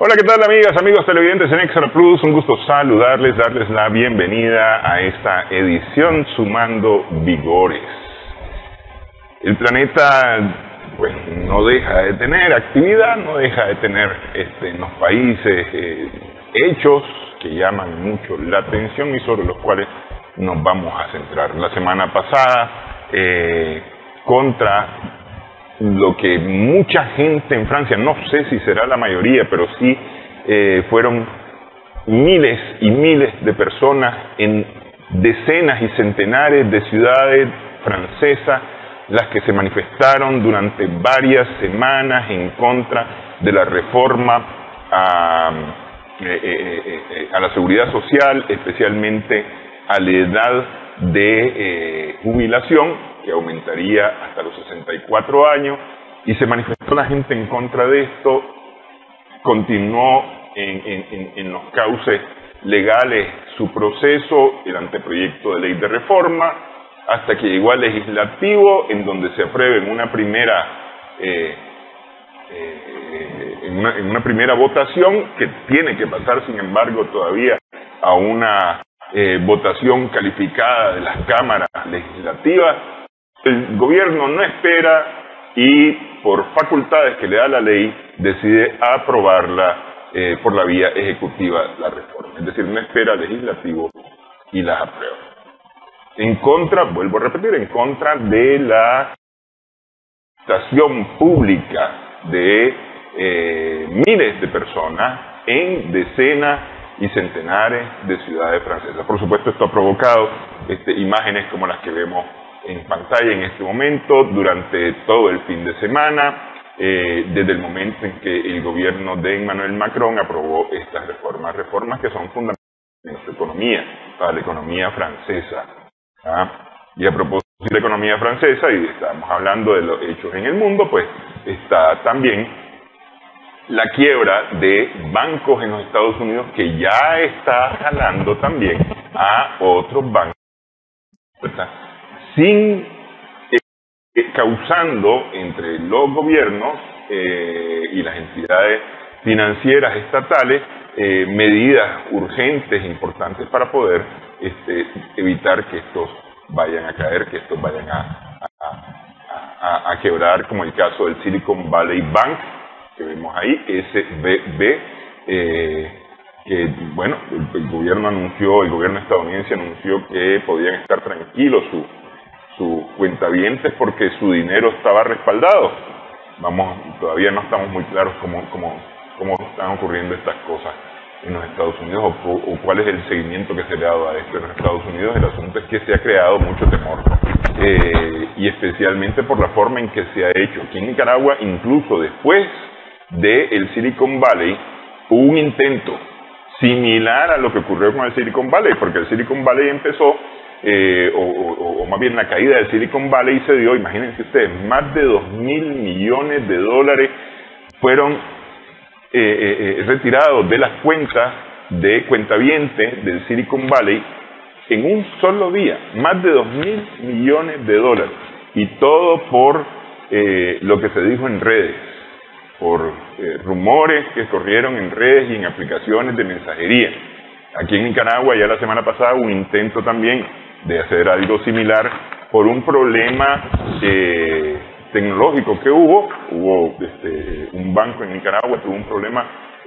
Hola, ¿qué tal amigas, amigos televidentes en Extra Plus? Un gusto saludarles, darles la bienvenida a esta edición Sumando Vigores. El planeta pues no deja de tener actividad, no deja de tener en los países hechos que llaman mucho la atención y sobre los cuales nos vamos a centrar. La semana pasada, contra lo que mucha gente en Francia, no sé si será la mayoría, pero sí fueron miles y miles de personas en decenas y centenares de ciudades francesas las que se manifestaron durante varias semanas en contra de la reforma a la seguridad social, especialmente a la edad de jubilación, que aumentaría hasta los 64 años, y se manifestó la gente en contra de esto. Continuó en los cauces legales su proceso, el anteproyecto de ley de reforma, hasta que llegó al legislativo, en donde se apruebe en una primera votación, que tiene que pasar, sin embargo, todavía a una votación calificada de las cámaras legislativas. El gobierno no espera y, por facultades que le da la ley, decide aprobarla por la vía ejecutiva, la reforma. Es decir, no espera al legislativo y las aprueba. En contra, vuelvo a repetir, en contra de la estación pública de miles de personas en decenas y centenares de ciudades francesas. Por supuesto, esto ha provocado imágenes como las que vemos en pantalla en este momento durante todo el fin de semana, desde el momento en que el gobierno de Emmanuel Macron aprobó estas reformas que son fundamentales en nuestra economía, para la economía francesa. Y a propósito de la economía francesa, y estamos hablando de los hechos en el mundo, pues está también la quiebra de bancos en los Estados Unidos, que ya está jalando también a otros bancos, causando entre los gobiernos y las entidades financieras estatales medidas urgentes, importantes, para poder evitar que estos vayan a caer, que estos vayan a quebrar, como el caso del Silicon Valley Bank, que vemos ahí, SVB, que bueno, el gobierno estadounidense anunció que podían estar tranquilos sus cuentavientes porque su dinero estaba respaldado. Todavía no estamos muy claros cómo están ocurriendo estas cosas en los Estados Unidos o cuál es el seguimiento que se le ha dado a esto en los Estados Unidos. El asunto es que se ha creado mucho temor, y especialmente por la forma en que se ha hecho. Aquí en Nicaragua, incluso después del Silicon Valley, hubo un intento similar a lo que ocurrió con el Silicon Valley, porque el Silicon Valley empezó, o más bien la caída del Silicon Valley se dio, imagínense ustedes, más de $2.000 millones fueron retirados de las cuentas de cuentavientes del Silicon Valley en un solo día, más de $2.000 millones, y todo por lo que se dijo en redes, por rumores que corrieron en redes y en aplicaciones de mensajería. Aquí en Nicaragua ya la semana pasada hubo un intento también de hacer algo similar por un problema tecnológico que hubo un banco en Nicaragua tuvo un problema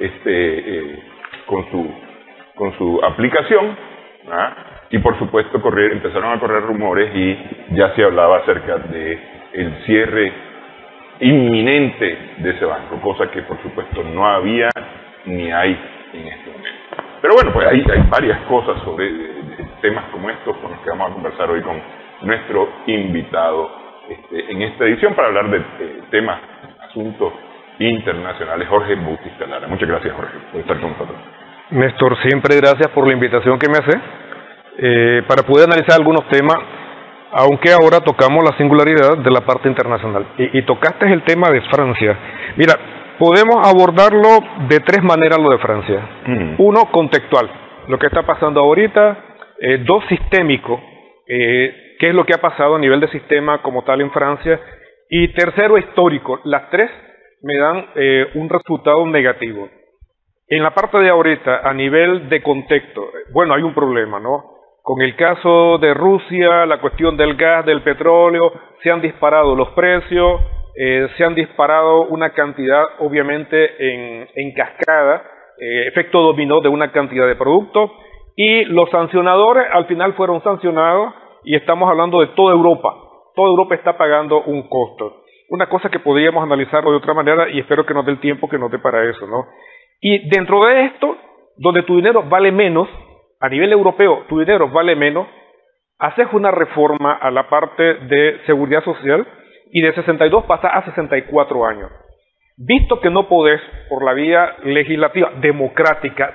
con su aplicación, y por supuesto empezaron a correr rumores y ya se hablaba acerca de el cierre inminente de ese banco, cosa que por supuesto no había ni hay en este momento. Pero bueno, pues hay varias cosas sobre temas como estos con los que vamos a conversar hoy con nuestro invitado en esta edición para hablar de temas, asuntos internacionales. Jorge Bautista Lara. Muchas gracias, Jorge, por estar con nosotros. Néstor, siempre gracias por la invitación que me hace para poder analizar algunos temas, aunque ahora tocamos la singularidad de la parte internacional. Y tocaste el tema de Francia. Mira, podemos abordarlo de tres maneras lo de Francia. Uno, contextual, lo que está pasando ahorita. Dos, sistémico, qué es lo que ha pasado a nivel de sistema como tal en Francia. Y tercero, histórico. Las tres me dan un resultado negativo. En la parte de ahorita, a nivel de contexto, bueno, hay un problema, ¿no? Con el caso de Rusia, la cuestión del gas, del petróleo, se han disparado los precios, se han disparado una cantidad, obviamente, en cascada, efecto dominó de una cantidad de productos, y los sancionadores al final fueron sancionados, y estamos hablando de toda Europa. Toda Europa está pagando un costo. Una cosa que podríamos analizarlo de otra manera, y espero que nos dé el tiempo que nos dé para eso, ¿no? Y dentro de esto, donde tu dinero vale menos, a nivel europeo tu dinero vale menos, haces una reforma a la parte de seguridad social y de 62 pasa a 64 años. Visto que no podés, por la vía legislativa, democrática,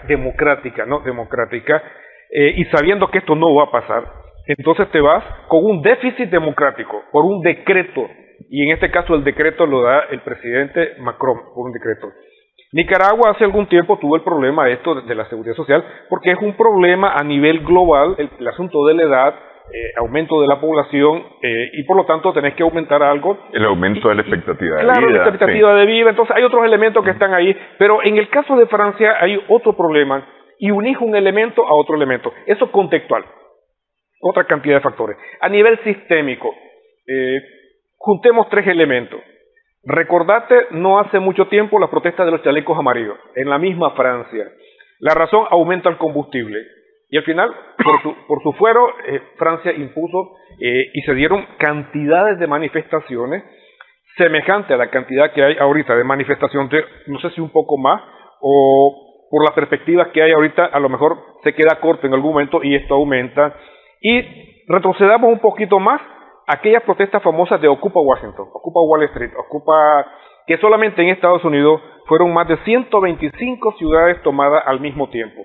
y sabiendo que esto no va a pasar, entonces te vas con un déficit democrático, por un decreto, y en este caso el decreto lo da el presidente Macron, por un decreto. Nicaragua hace algún tiempo tuvo el problema de la seguridad social, porque es un problema a nivel global, el asunto de la edad, aumento de la población, y por lo tanto tenés que aumentar algo. El aumento de la expectativa de vida. Claro, la expectativa de vida, entonces hay otros elementos que están ahí, pero en el caso de Francia hay otro problema, y unís un elemento a otro elemento. Eso es contextual, otra cantidad de factores. A nivel sistémico, juntemos tres elementos. Recordate, no hace mucho tiempo, las protestas de los chalecos amarillos, en la misma Francia. La razón, aumenta el combustible. Y al final, por su fuero, Francia impuso y se dieron cantidades de manifestaciones semejante a la cantidad que hay ahorita de manifestaciones, no sé si un poco más, o por las perspectivas que hay ahorita, a lo mejor se queda corto en algún momento y esto aumenta. Y retrocedamos un poquito más, aquellas protestas famosas de Ocupa Washington, Ocupa Wall Street, que solamente en Estados Unidos fueron más de 125 ciudades tomadas al mismo tiempo.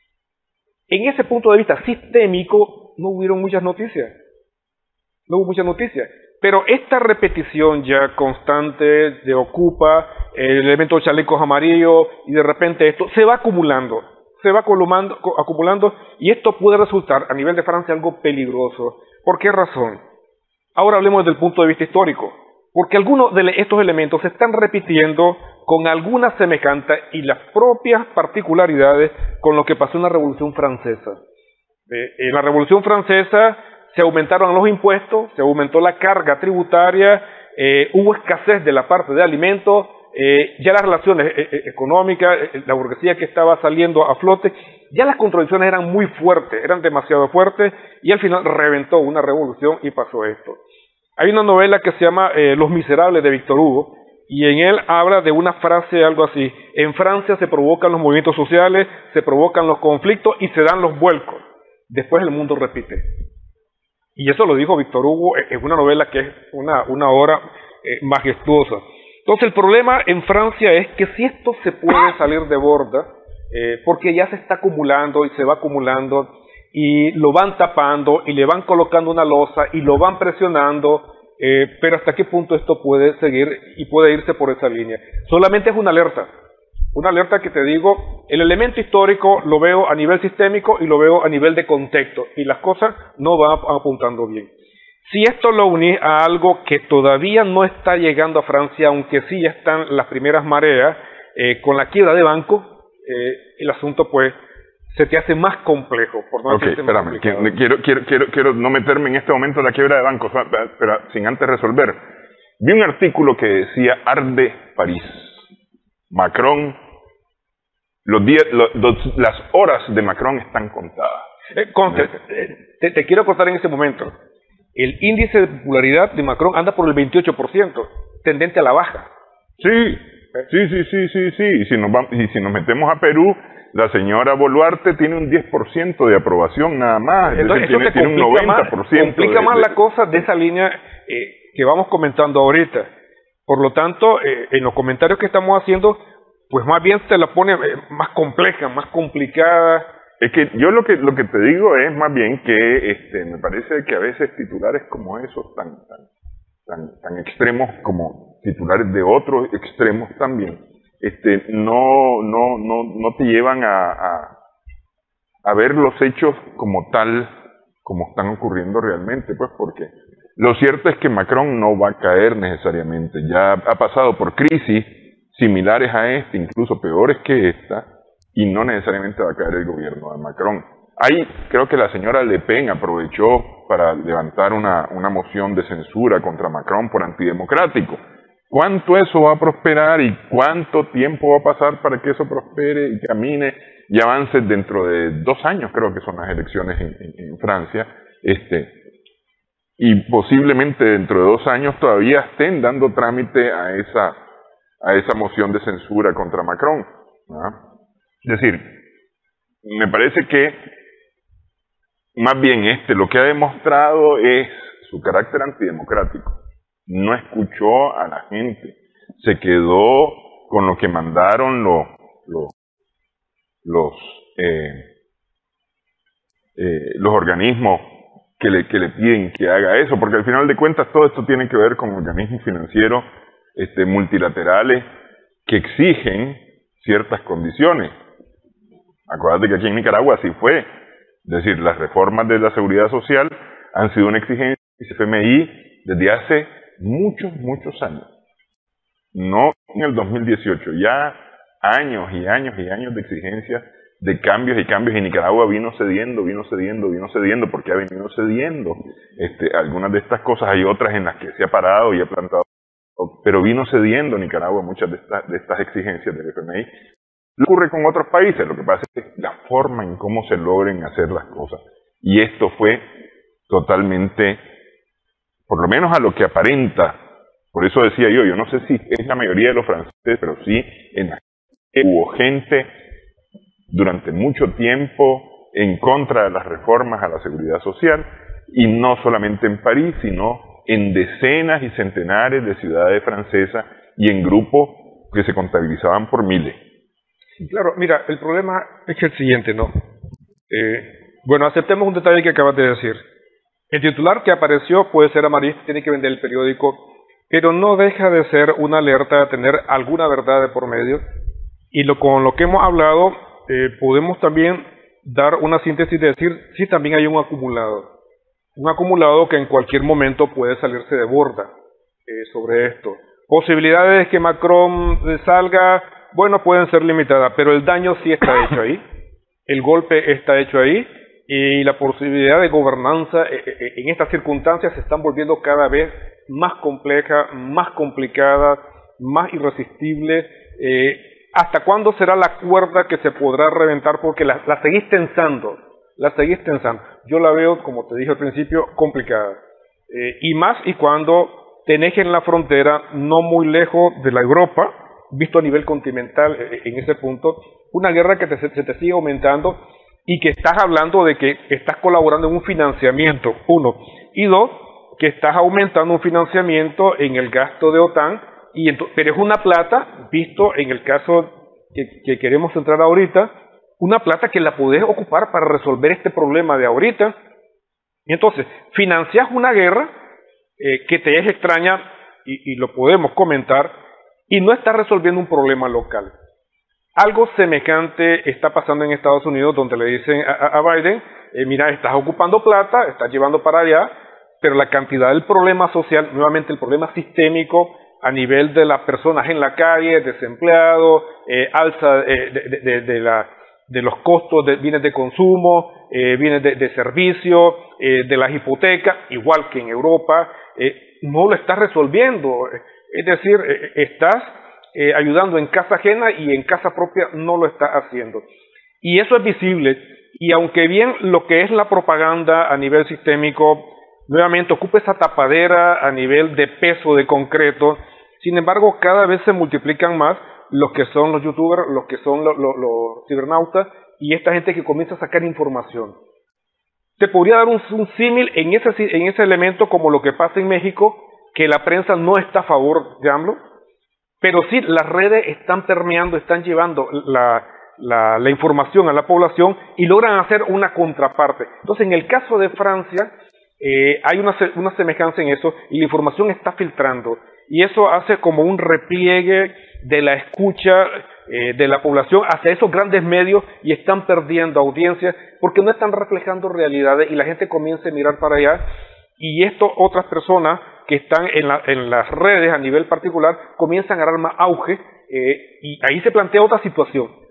En ese punto de vista sistémico no hubieron muchas noticias, no hubo muchas noticias, pero esta repetición ya constante de Ocupa, el elemento de chalecos amarillos y de repente esto se va acumulando, acumulando, y esto puede resultar a nivel de Francia algo peligroso. ¿Por qué razón? Ahora hablemos desde el punto de vista histórico, porque algunos de estos elementos se están repitiendo con alguna semejanza y las propias particularidades con lo que pasó en la Revolución Francesa. En la Revolución Francesa se aumentaron los impuestos, se aumentó la carga tributaria, hubo escasez de la parte de alimentos, ya las relaciones económicas, la burguesía que estaba saliendo a flote, ya las contradicciones eran muy fuertes, eran demasiado fuertes, y al final reventó una revolución y pasó esto. Hay una novela que se llama Los Miserables de Víctor Hugo, y en él habla de una frase algo así: en Francia se provocan los movimientos sociales, se provocan los conflictos y se dan los vuelcos. Después el mundo repite. Y eso lo dijo Víctor Hugo en una novela que es una obra majestuosa. Entonces el problema en Francia es que si esto se puede salir de borda, porque ya se está acumulando y se va acumulando, y lo van tapando y le van colocando una losa y lo van presionando, pero hasta qué punto esto puede seguir y puede irse por esa línea. Solamente es una alerta que te digo, el elemento histórico lo veo a nivel sistémico y lo veo a nivel de contexto, y las cosas no van apuntando bien. Si esto lo unís a algo que todavía no está llegando a Francia, aunque sí ya están las primeras mareas, con la quiebra de banco, el asunto pues se te hace más complejo. Por no decirte más complicado. Quiero no meterme en este momento en la quiebra de bancos, pero sin antes resolver. Vi un artículo que decía: arde París. Macron, las horas de Macron están contadas. Te quiero contar en ese momento. El índice de popularidad de Macron anda por el 28%, tendente a la baja. Sí. Y si nos metemos a Perú, la señora Boluarte tiene un 10% de aprobación nada más. Entonces, tiene un 90%. Complica más la cosa de esa línea que vamos comentando ahorita. Por lo tanto, en los comentarios que estamos haciendo, pues más bien se la pone más compleja, más complicada. Es que yo lo que te digo es más bien que me parece que a veces titulares como esos tan extremos como titulares de otros extremos también no te llevan a ver los hechos como tal, como están ocurriendo realmente, pues, porque lo cierto es que Macron no va a caer necesariamente. Ya ha pasado por crisis similares a esta, incluso peores que esta, y no necesariamente va a caer el gobierno de Macron. Ahí creo que la señora Le Pen aprovechó para levantar una moción de censura contra Macron por antidemocrático. ¿Cuánto eso va a prosperar y cuánto tiempo va a pasar para que eso prospere y camine y avance? Dentro de 2 años creo que son las elecciones en Francia, y posiblemente dentro de 2 años todavía estén dando trámite a esa moción de censura contra Macron, ¿no? Es decir, me parece que más bien lo que ha demostrado es su carácter antidemocrático. No escuchó a la gente, se quedó con lo que mandaron los organismos que le piden que haga eso, porque al final de cuentas todo esto tiene que ver con organismos financieros multilaterales que exigen ciertas condiciones. Acuérdate que aquí en Nicaragua así fue, es decir, las reformas de la seguridad social han sido una exigencia del FMI desde hace muchos años, no en el 2018, ya años y años y años de exigencia de cambios y cambios, y Nicaragua vino cediendo, porque ha venido cediendo algunas de estas cosas. Hay otras en las que se ha parado y ha plantado, pero vino cediendo Nicaragua muchas de estas exigencias del FMI. Lo ocurre con otros países, lo que pasa es que la forma en cómo se logren hacer las cosas, y esto fue totalmente, por lo menos a lo que aparenta, por eso decía yo no sé si es la mayoría de los franceses, pero sí en la que hubo gente durante mucho tiempo en contra de las reformas a la seguridad social, y no solamente en París, sino en decenas y centenares de ciudades francesas y en grupos que se contabilizaban por miles. Claro, mira, el problema es el siguiente, ¿no? Bueno, aceptemos un detalle que acabas de decir. El titular que apareció puede ser amarillista, tiene que vender el periódico, pero no deja de ser una alerta de tener alguna verdad de por medio, y con lo que hemos hablado podemos también dar una síntesis de decir, sí, también hay un acumulado que en cualquier momento puede salirse de borda sobre esto. Posibilidades de que Macron salga, bueno, pueden ser limitadas, pero el daño sí está hecho ahí, el golpe está hecho ahí, y la posibilidad de gobernanza en estas circunstancias se están volviendo cada vez más complejas, más complicadas, más irresistibles. ¿Hasta cuándo será la cuerda que se podrá reventar? Porque la seguís tensando, Yo la veo, como te dije al principio, complicada. Y más y cuando tenés en la frontera, no muy lejos de la Europa, visto a nivel continental en ese punto, una guerra que se te sigue aumentando, y que estás hablando de que estás colaborando en un financiamiento, 1, y 2, que estás aumentando un financiamiento en el gasto de OTAN, pero es una plata, visto en el caso que queremos centrar ahorita, una plata que la podés ocupar para resolver este problema de ahorita. Y entonces, financias una guerra que te es extraña, y lo podemos comentar, y no estás resolviendo un problema local. Algo semejante está pasando en Estados Unidos, donde le dicen a Biden, mira, estás ocupando plata, estás llevando para allá, pero la cantidad del problema social, nuevamente el problema sistémico, a nivel de las personas en la calle, desempleados, alza de los costos de bienes de consumo, bienes de servicio, de las hipotecas, igual que en Europa, no lo estás resolviendo. Es decir, estás ayudando en casa ajena, y en casa propia no lo está haciendo. Y eso es visible, y aunque bien lo que es la propaganda a nivel sistémico nuevamente ocupa esa tapadera a nivel de peso de concreto, sin embargo cada vez se multiplican más los que son los youtubers, los que son los cibernautas, y esta gente que comienza a sacar información. Te podría dar un símil en ese elemento, como lo que pasa en México, que la prensa no está a favor de AMLO, pero sí las redes están permeando, están llevando la información a la población, y logran hacer una contraparte. Entonces, en el caso de Francia, hay una semejanza en eso, y la información está filtrando, y eso hace como un repliegue de la escucha de la población hacia esos grandes medios, y están perdiendo audiencia porque no están reflejando realidades, y la gente comienza a mirar para allá, y otras personas que están en las redes a nivel particular comienzan a dar más auge, y ahí se plantea otra situación.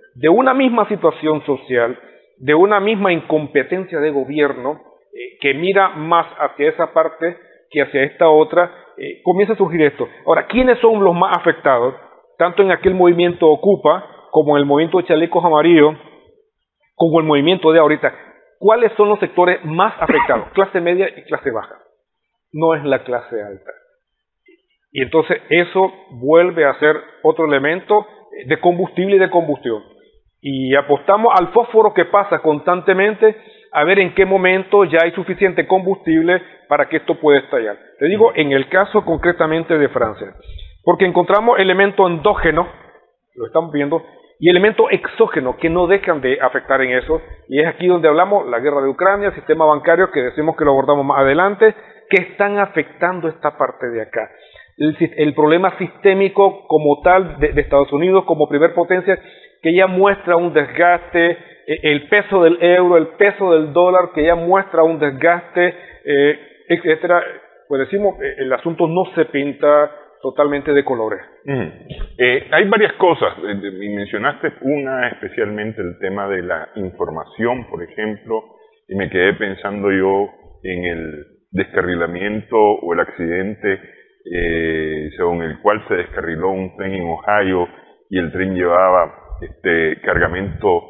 de una misma situación social, de una misma incompetencia de gobierno, que mira más hacia esa parte que hacia esta otra, comienza a surgir esto. Ahora, ¿quiénes son los más afectados? Tanto en aquel movimiento Ocupa, como en el movimiento de Chalecos Amarillos, como el movimiento de ahorita. ¿Cuáles son los sectores más afectados? Clase media y clase baja. No es la clase alta. Y entonces eso vuelve a ser otro elemento de combustible y de combustión. Y apostamos al fósforo que pasa constantemente a ver en qué momento ya hay suficiente combustible para que esto pueda estallar. Te digo, en el caso concretamente de Francia, porque encontramos elementos endógenos, lo estamos viendo, y elementos exógenos que no dejan de afectar en eso, y es aquí donde hablamos la guerra de Ucrania, el sistema bancario, que decimos que lo abordamos más adelante, que están afectando esta parte de acá. El problema sistémico como tal de Estados Unidos como primer potencia, que ya muestra un desgaste, el peso del euro, el peso del dólar, que ya muestra un desgaste, etcétera. Pues decimos, el asunto no se pinta totalmente de colores. Hay varias cosas, y mencionaste una especialmente, el tema de la información, por ejemplo, y me quedé pensando yo en el descarrilamiento o el accidente según el cual se descarriló un tren en Ohio y el tren llevaba cargamento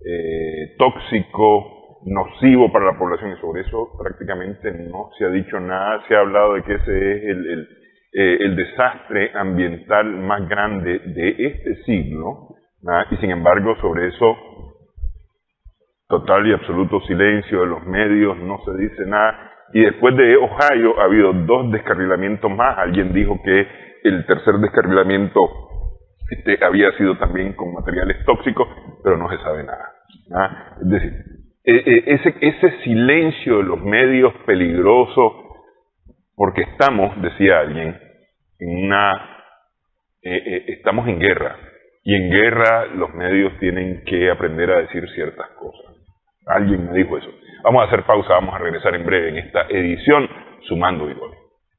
tóxico, nocivo para la población, y sobre eso prácticamente no se ha dicho nada. Se ha hablado de que ese es el desastre ambiental más grande de este siglo, ¿verdad? Y sin embargo sobre eso total y absoluto silencio de los medios, no se dice nada. Y después de Ohio ha habido 2 descarrilamientos más. Alguien dijo que el tercer descarrilamiento había sido también con materiales tóxicos, pero no se sabe nada, ¿verdad? Es decir, ese silencio de los medios peligroso, porque estamos, decía alguien, estamos en guerra, y en guerra los medios tienen que aprender a decir ciertas cosas. Alguien me dijo eso. Vamos a hacer pausa, vamos a regresar en breve en esta edición Sumando Vigores.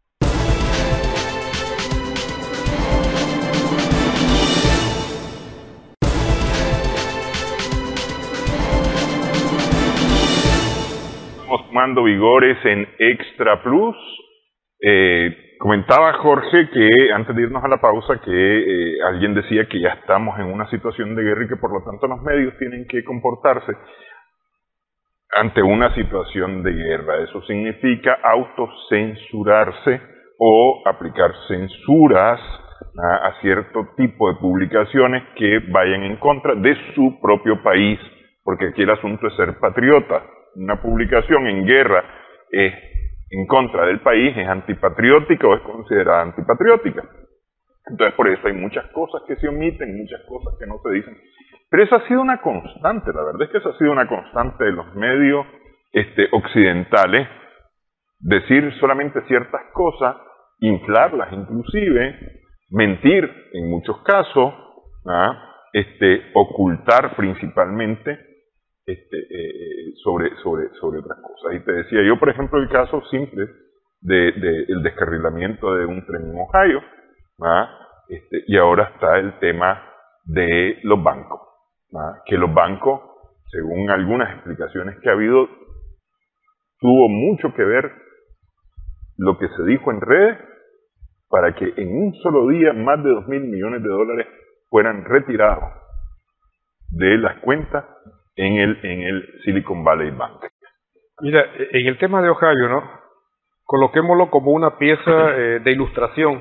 Estamos Sumando Vigores en Extra Plus. Comentaba Jorge que antes de irnos a la pausa que alguien decía que ya estamos en una situación de guerra y que por lo tanto los medios tienen que comportarse ante una situación de guerra. Eso significa autocensurarse o aplicar censuras a cierto tipo de publicaciones que vayan en contra de su propio país, porque aquí el asunto es ser patriota. Una publicación en guerra en contra del país es antipatriótica o es considerada antipatriótica. Entonces por eso hay muchas cosas que se omiten, muchas cosas que no se dicen. Pero eso ha sido una constante, la verdad es que eso ha sido una constante de los medios occidentales, decir solamente ciertas cosas, inflarlas inclusive, mentir en muchos casos, ocultar principalmente sobre otras cosas. Y te decía yo, por ejemplo, el caso simple del descarrilamiento de un tren en Ohio, y ahora está el tema de los bancos, que los bancos, según algunas explicaciones que ha habido, tuvo mucho que ver lo que se dijo en redes para que en un solo día más de $2.000 millones fueran retirados de las cuentas en el Silicon Valley Bank. Mira, en el tema de Ohio, ¿no? Coloquémoslo como una pieza de ilustración,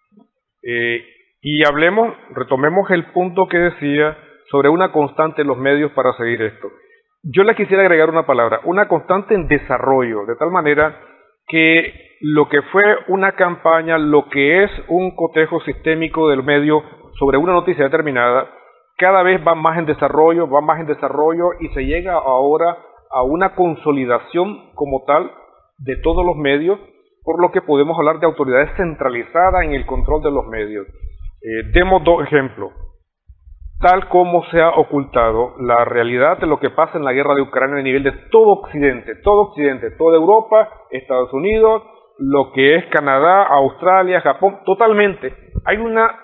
y retomemos el punto que decía sobre una constante en los medios para seguir esto. Yo le quisiera agregar una palabra, una constante en desarrollo, de tal manera que lo que fue una campaña, lo que es un cotejo sistémico del medio sobre una noticia determinada, cada vez va más en desarrollo, y se llega ahora a una consolidación como tal de todos los medios, por lo que podemos hablar de autoridades centralizadas en el control de los medios. Demos 2 ejemplos. Tal como se ha ocultado la realidad de lo que pasa en la guerra de Ucrania a nivel de todo Occidente, toda Europa, Estados Unidos, lo que es Canadá, Australia, Japón, totalmente. Hay una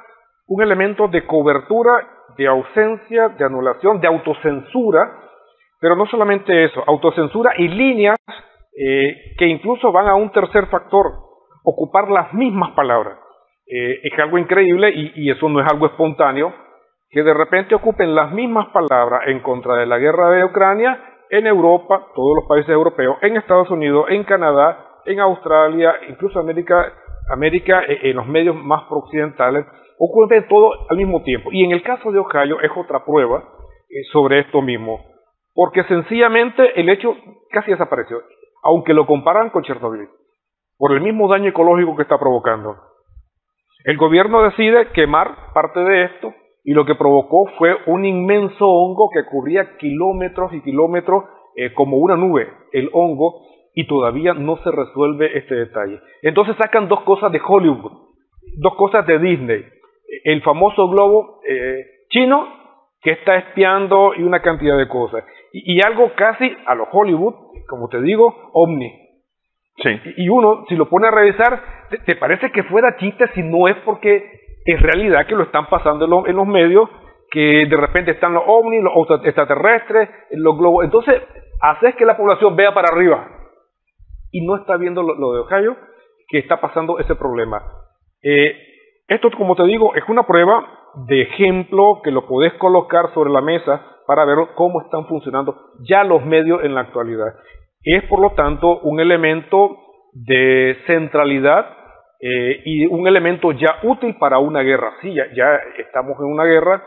un elemento de cobertura, de ausencia, de anulación, de autocensura, pero no solamente eso, autocensura y líneas que incluso van a un tercer factor, ocupar las mismas palabras. Es algo increíble y eso no es algo espontáneo, que de repente ocupen las mismas palabras en contra de la guerra de Ucrania en Europa, todos los países europeos, en Estados Unidos, en Canadá, en Australia, incluso América en los medios más prooccidentales, ocurre todo al mismo tiempo. Y en el caso de Ohio es otra prueba sobre esto mismo, porque sencillamente el hecho casi desapareció, aunque lo comparan con Chernobyl, por el mismo daño ecológico que está provocando. El gobierno decide quemar parte de esto y lo que provocó fue un inmenso hongo que cubría kilómetros y kilómetros como una nube, el hongo, y todavía no se resuelve este detalle. Entonces sacan dos cosas de Hollywood, dos cosas de Disney. El famoso globo chino que está espiando y una cantidad de cosas. Y algo casi a lo Hollywood, como te digo, ovni. Sí. Y uno, si lo pone a revisar, te parece que fuera chiste si no es porque es realidad que lo están pasando en los medios, que de repente están los ovnis, los extraterrestres, los globos. Entonces, haces que la población vea para arriba. Y no está viendo lo de Ohio, que está pasando ese problema. Esto, como te digo, es una prueba de ejemplo que lo podés colocar sobre la mesa para ver cómo están funcionando ya los medios en la actualidad. Es, por lo tanto, un elemento de centralidad y un elemento ya útil para una guerra. Sí, ya estamos en una guerra.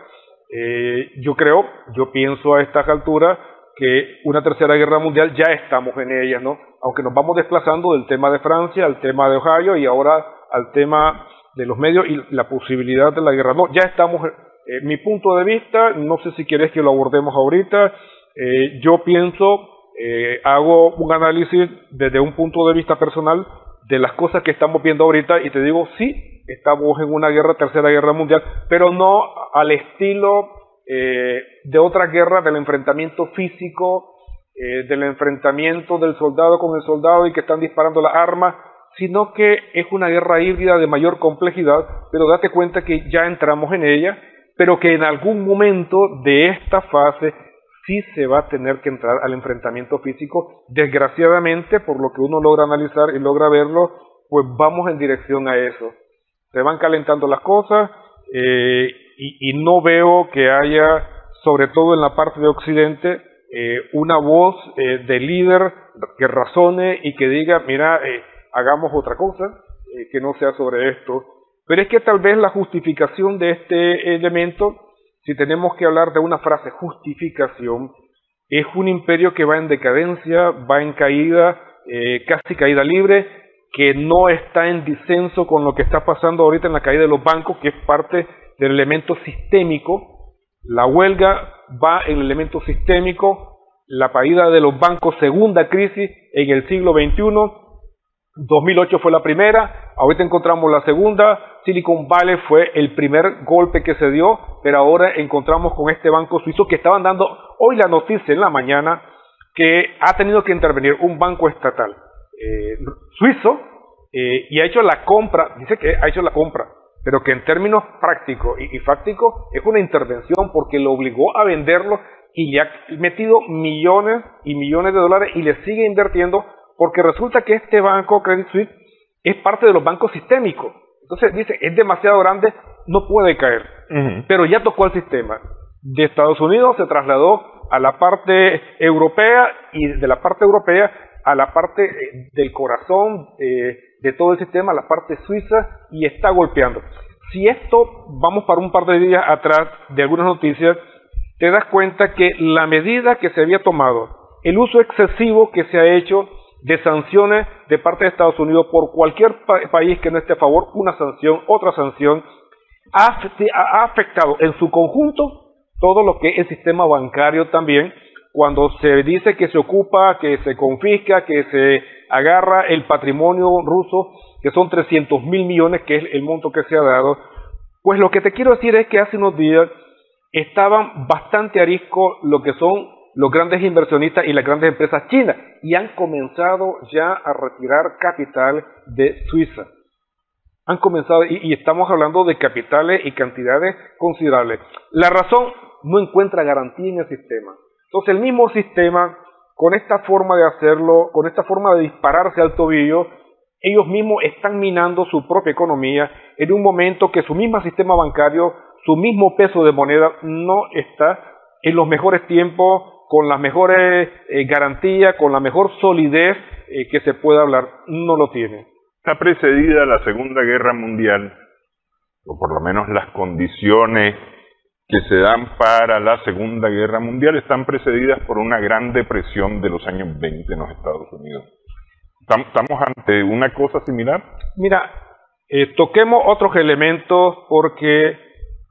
Yo pienso a estas alturas que una tercera guerra mundial ya estamos en ella, ¿no? Aunque nos vamos desplazando del tema de Francia al tema de Ohio y ahora al tema de los medios y la posibilidad de la guerra. No, ya estamos, mi punto de vista, no sé si quieres que lo abordemos ahorita, yo pienso, hago un análisis desde un punto de vista personal de las cosas que estamos viendo ahorita y te digo, sí, estamos en una guerra, tercera guerra mundial, pero no al estilo de otras guerras, del enfrentamiento físico, del enfrentamiento del soldado con el soldado y que están disparando las armas, sino que es una guerra híbrida de mayor complejidad, pero date cuenta que ya entramos en ella, pero que en algún momento de esta fase sí se va a tener que entrar al enfrentamiento físico. Desgraciadamente, por lo que uno logra analizar y logra verlo, pues vamos en dirección a eso. Se van calentando las cosas y no veo que haya, sobre todo en la parte de Occidente, una voz de líder que razone y que diga, mira, hagamos otra cosa, que no sea sobre esto. Pero es que tal vez la justificación de este elemento, si tenemos que hablar de una frase justificación, es un imperio que va en decadencia, va en caída, casi caída libre, que no está en disenso con lo que está pasando ahorita en la caída de los bancos, que es parte del elemento sistémico. La huelga va en el elemento sistémico, la caída de los bancos, segunda crisis en el siglo XXI, 2008 fue la primera, ahorita encontramos la segunda, Silicon Valley fue el primer golpe que se dio, pero ahora encontramos con este banco suizo que estaban dando hoy la noticia en la mañana que ha tenido que intervenir un banco estatal suizo y ha hecho la compra, dice que ha hecho la compra, pero que en términos prácticos y fácticos es una intervención porque lo obligó a venderlo y le ha metido millones y millones de dólares y le sigue invirtiendo porque resulta que este banco, Credit Suisse, es parte de los bancos sistémicos. Entonces dice, es demasiado grande, no puede caer. Pero ya tocó el sistema. De Estados Unidos se trasladó a la parte europea y de la parte europea a la parte del corazón de todo el sistema, la parte suiza, y está golpeando. Si esto, vamos para un par de días atrás de algunas noticias, te das cuenta que la medida que se había tomado, el uso excesivo que se ha hecho de sanciones de parte de Estados Unidos por cualquier país que no esté a favor, una sanción, otra sanción, ha afectado en su conjunto todo lo que es el sistema bancario también, cuando se dice que se ocupa, que se confisca, que se agarra el patrimonio ruso, que son 300.000 millones, que es el monto que se ha dado. Pues lo que te quiero decir es que hace unos días estaban bastante ariscos lo que son los grandes inversionistas y las grandes empresas chinas, y han comenzado ya a retirar capital de Suiza. han comenzado, y estamos hablando de capitales y cantidades considerables. La razón no encuentra garantía en el sistema. Entonces el mismo sistema, con esta forma de hacerlo, con esta forma de dispararse al tobillo, ellos mismos están minando su propia economía en un momento que su mismo sistema bancario, su mismo peso de moneda no está en los mejores tiempos, con las mejores garantías, con la mejor solidez que se pueda hablar, no lo tiene. Está precedida la Segunda Guerra Mundial, o por lo menos las condiciones que se dan para la Segunda Guerra Mundial están precedidas por una gran depresión de los años 20 en los Estados Unidos. ¿Estamos ante una cosa similar? Mira, toquemos otros elementos porque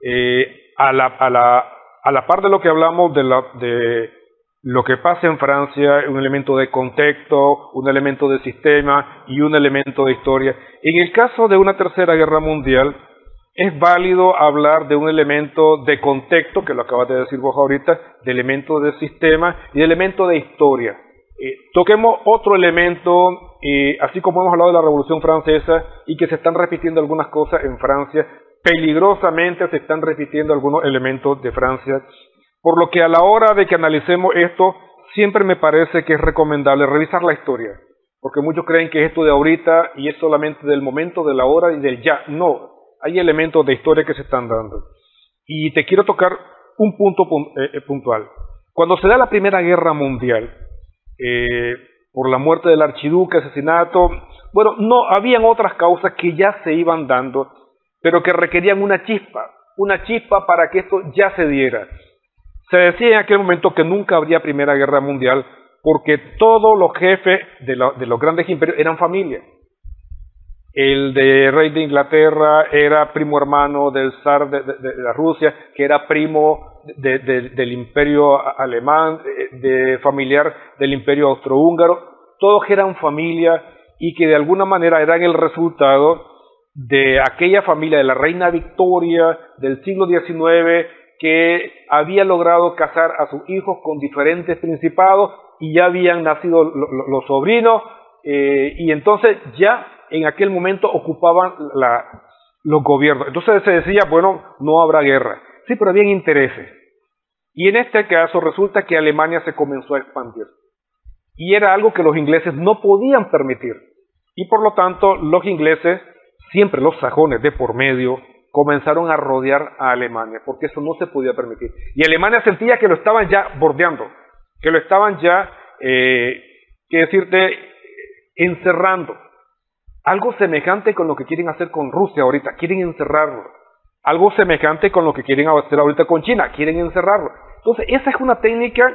a la par de lo que hablamos de lo que pasa en Francia, un elemento de contexto, un elemento de sistema y un elemento de historia. En el caso de una Tercera Guerra Mundial, es válido hablar de un elemento de contexto, que lo acabas de decir vos ahorita, de elemento de sistema y de elemento de historia. Toquemos otro elemento, así como hemos hablado de la Revolución Francesa y que se están repitiendo algunas cosas en Francia, peligrosamente se están repitiendo algunos elementos de Francia, por lo que a la hora de que analicemos esto, siempre me parece que es recomendable revisar la historia, porque muchos creen que esto de ahorita y es solamente del momento, de la hora y del ya. No, hay elementos de historia que se están dando. Y te quiero tocar un punto puntual. Cuando se da la Primera Guerra Mundial, por la muerte del archiduque, asesinato, bueno, no, habían otras causas que ya se iban dando, pero que requerían una chispa para que esto ya se diera. Se decía en aquel momento que nunca habría Primera Guerra Mundial porque todos los jefes de los grandes imperios eran familia. El de rey de Inglaterra era primo hermano del zar de la Rusia, que era primo del imperio alemán, familiar del imperio austrohúngaro. Todos eran familia y que de alguna manera eran el resultado de aquella familia de la reina Victoria del siglo XIX, que había logrado casar a sus hijos con diferentes principados y ya habían nacido los sobrinos, y entonces ya en aquel momento ocupaban los gobiernos. Entonces se decía, bueno, no habrá guerra. Sí, pero habían intereses. Y en este caso resulta que Alemania se comenzó a expandir. Y era algo que los ingleses no podían permitir. Y por lo tanto, los ingleses, siempre los sajones de por medio, comenzaron a rodear a Alemania, porque eso no se podía permitir. Y Alemania sentía que lo estaban ya bordeando, que lo estaban ya, encerrando. Algo semejante con lo que quieren hacer con Rusia ahorita, quieren encerrarlo. Algo semejante con lo que quieren hacer ahorita con China, quieren encerrarlo. Entonces, esa es una técnica,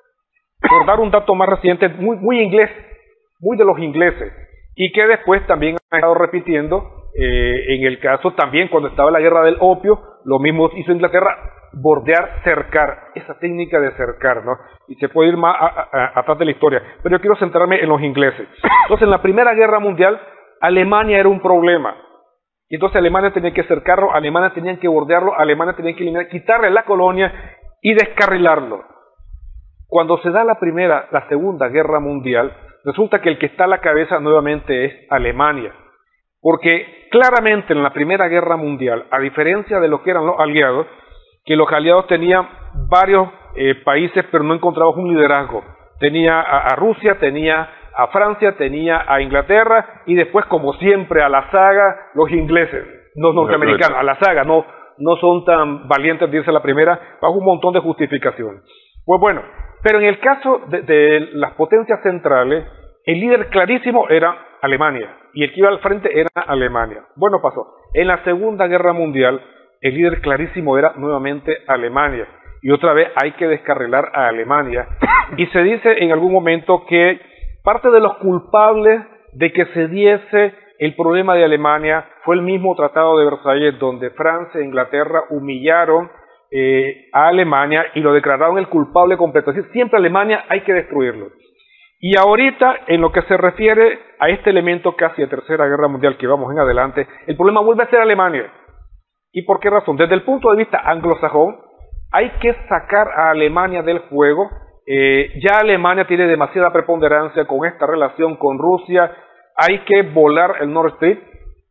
por dar un dato más reciente, muy inglés, muy de los ingleses, y que después también han estado repitiendo. En el caso también cuando estaba la guerra del opio, lo mismo hizo Inglaterra, bordear, cercar, esa técnica de cercar, ¿no? Y se puede ir más atrás de la historia, pero yo quiero centrarme en los ingleses. Entonces en la Primera Guerra Mundial, Alemania era un problema, y entonces Alemania tenía que cercarlo, Alemania tenía que bordearlo, Alemania tenía que eliminar, quitarle la colonia y descarrilarlo. Cuando se da la Segunda Guerra Mundial, resulta que el que está a la cabeza nuevamente es Alemania. Porque claramente en la Primera Guerra Mundial, a diferencia de lo que eran los aliados, que los aliados tenían varios países, pero no encontraban un liderazgo. Tenía a Rusia, tenía a Francia, tenía a Inglaterra, y después, como siempre, a la saga, los ingleses, los norteamericanos, a la saga, no son tan valientes de irse a la primera, bajo un montón de justificaciones. Pues bueno, pero en el caso de las potencias centrales, el líder clarísimo era Alemania, y el que iba al frente era Alemania. Bueno, pasó. En la Segunda Guerra Mundial, el líder clarísimo era nuevamente Alemania, y otra vez hay que descarrilar a Alemania. Y se dice en algún momento que parte de los culpables de que se diese el problema de Alemania fue el mismo Tratado de Versalles, donde Francia e Inglaterra humillaron a Alemania y lo declararon el culpable completo. Es decir, siempre Alemania hay que destruirlo. Y ahorita, en lo que se refiere a este elemento casi de Tercera Guerra Mundial que vamos en adelante, el problema vuelve a ser Alemania. ¿Y por qué razón? Desde el punto de vista anglosajón, hay que sacar a Alemania del juego. Ya Alemania tiene demasiada preponderancia con esta relación con Rusia. Hay que volar el Nord Stream.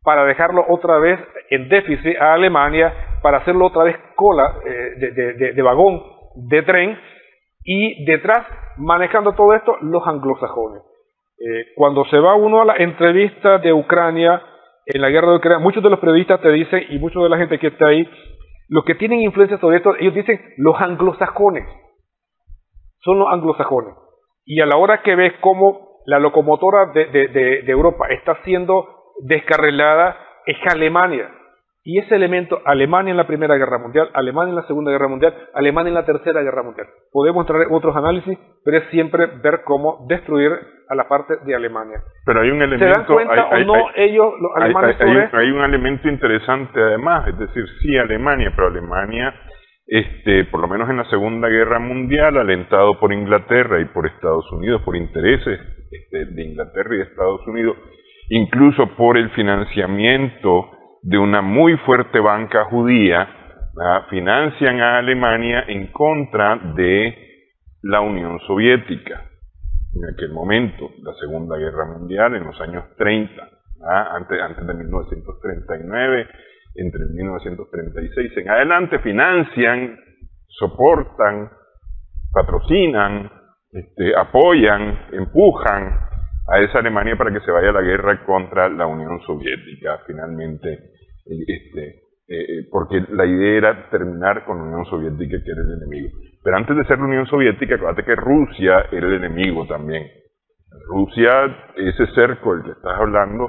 para dejarlo otra vez en déficit a Alemania, para hacerlo otra vez cola de vagón de tren, y detrás, manejando todo esto, los anglosajones. Cuando se va uno a la entrevista de Ucrania, en la guerra de Ucrania, muchos de los periodistas te dicen, y muchos de la gente que está ahí, los que tienen influencia sobre esto, ellos dicen los anglosajones. Son los anglosajones. Y a la hora que ves cómo la locomotora de Europa está siendo descarrilada, es Alemania. Y ese elemento, Alemania en la Primera Guerra Mundial, Alemania en la Segunda Guerra Mundial, Alemania en la Tercera Guerra Mundial. Podemos traer otros análisis, pero es siempre ver cómo destruir a la parte de Alemania. Pero hay un elemento... ¿Se dan cuenta o no ellos, los alemanes, hay un elemento interesante además, es decir, sí Alemania, pero Alemania, por lo menos en la Segunda Guerra Mundial, alentado por Inglaterra y por Estados Unidos, por intereses de Inglaterra y de Estados Unidos, incluso por el financiamiento de una muy fuerte banca judía, financian a Alemania en contra de la Unión Soviética. En aquel momento, la Segunda Guerra Mundial, en los años 30, antes de 1939, entre 1936 en adelante, financian, soportan, patrocinan, apoyan, empujan a esa Alemania para que se vaya a la guerra contra la Unión Soviética, finalmente, porque la idea era terminar con la Unión Soviética, que era el enemigo. Pero antes de ser la Unión Soviética, acuérdate que Rusia era el enemigo también. Rusia, ese cerco del que estás hablando,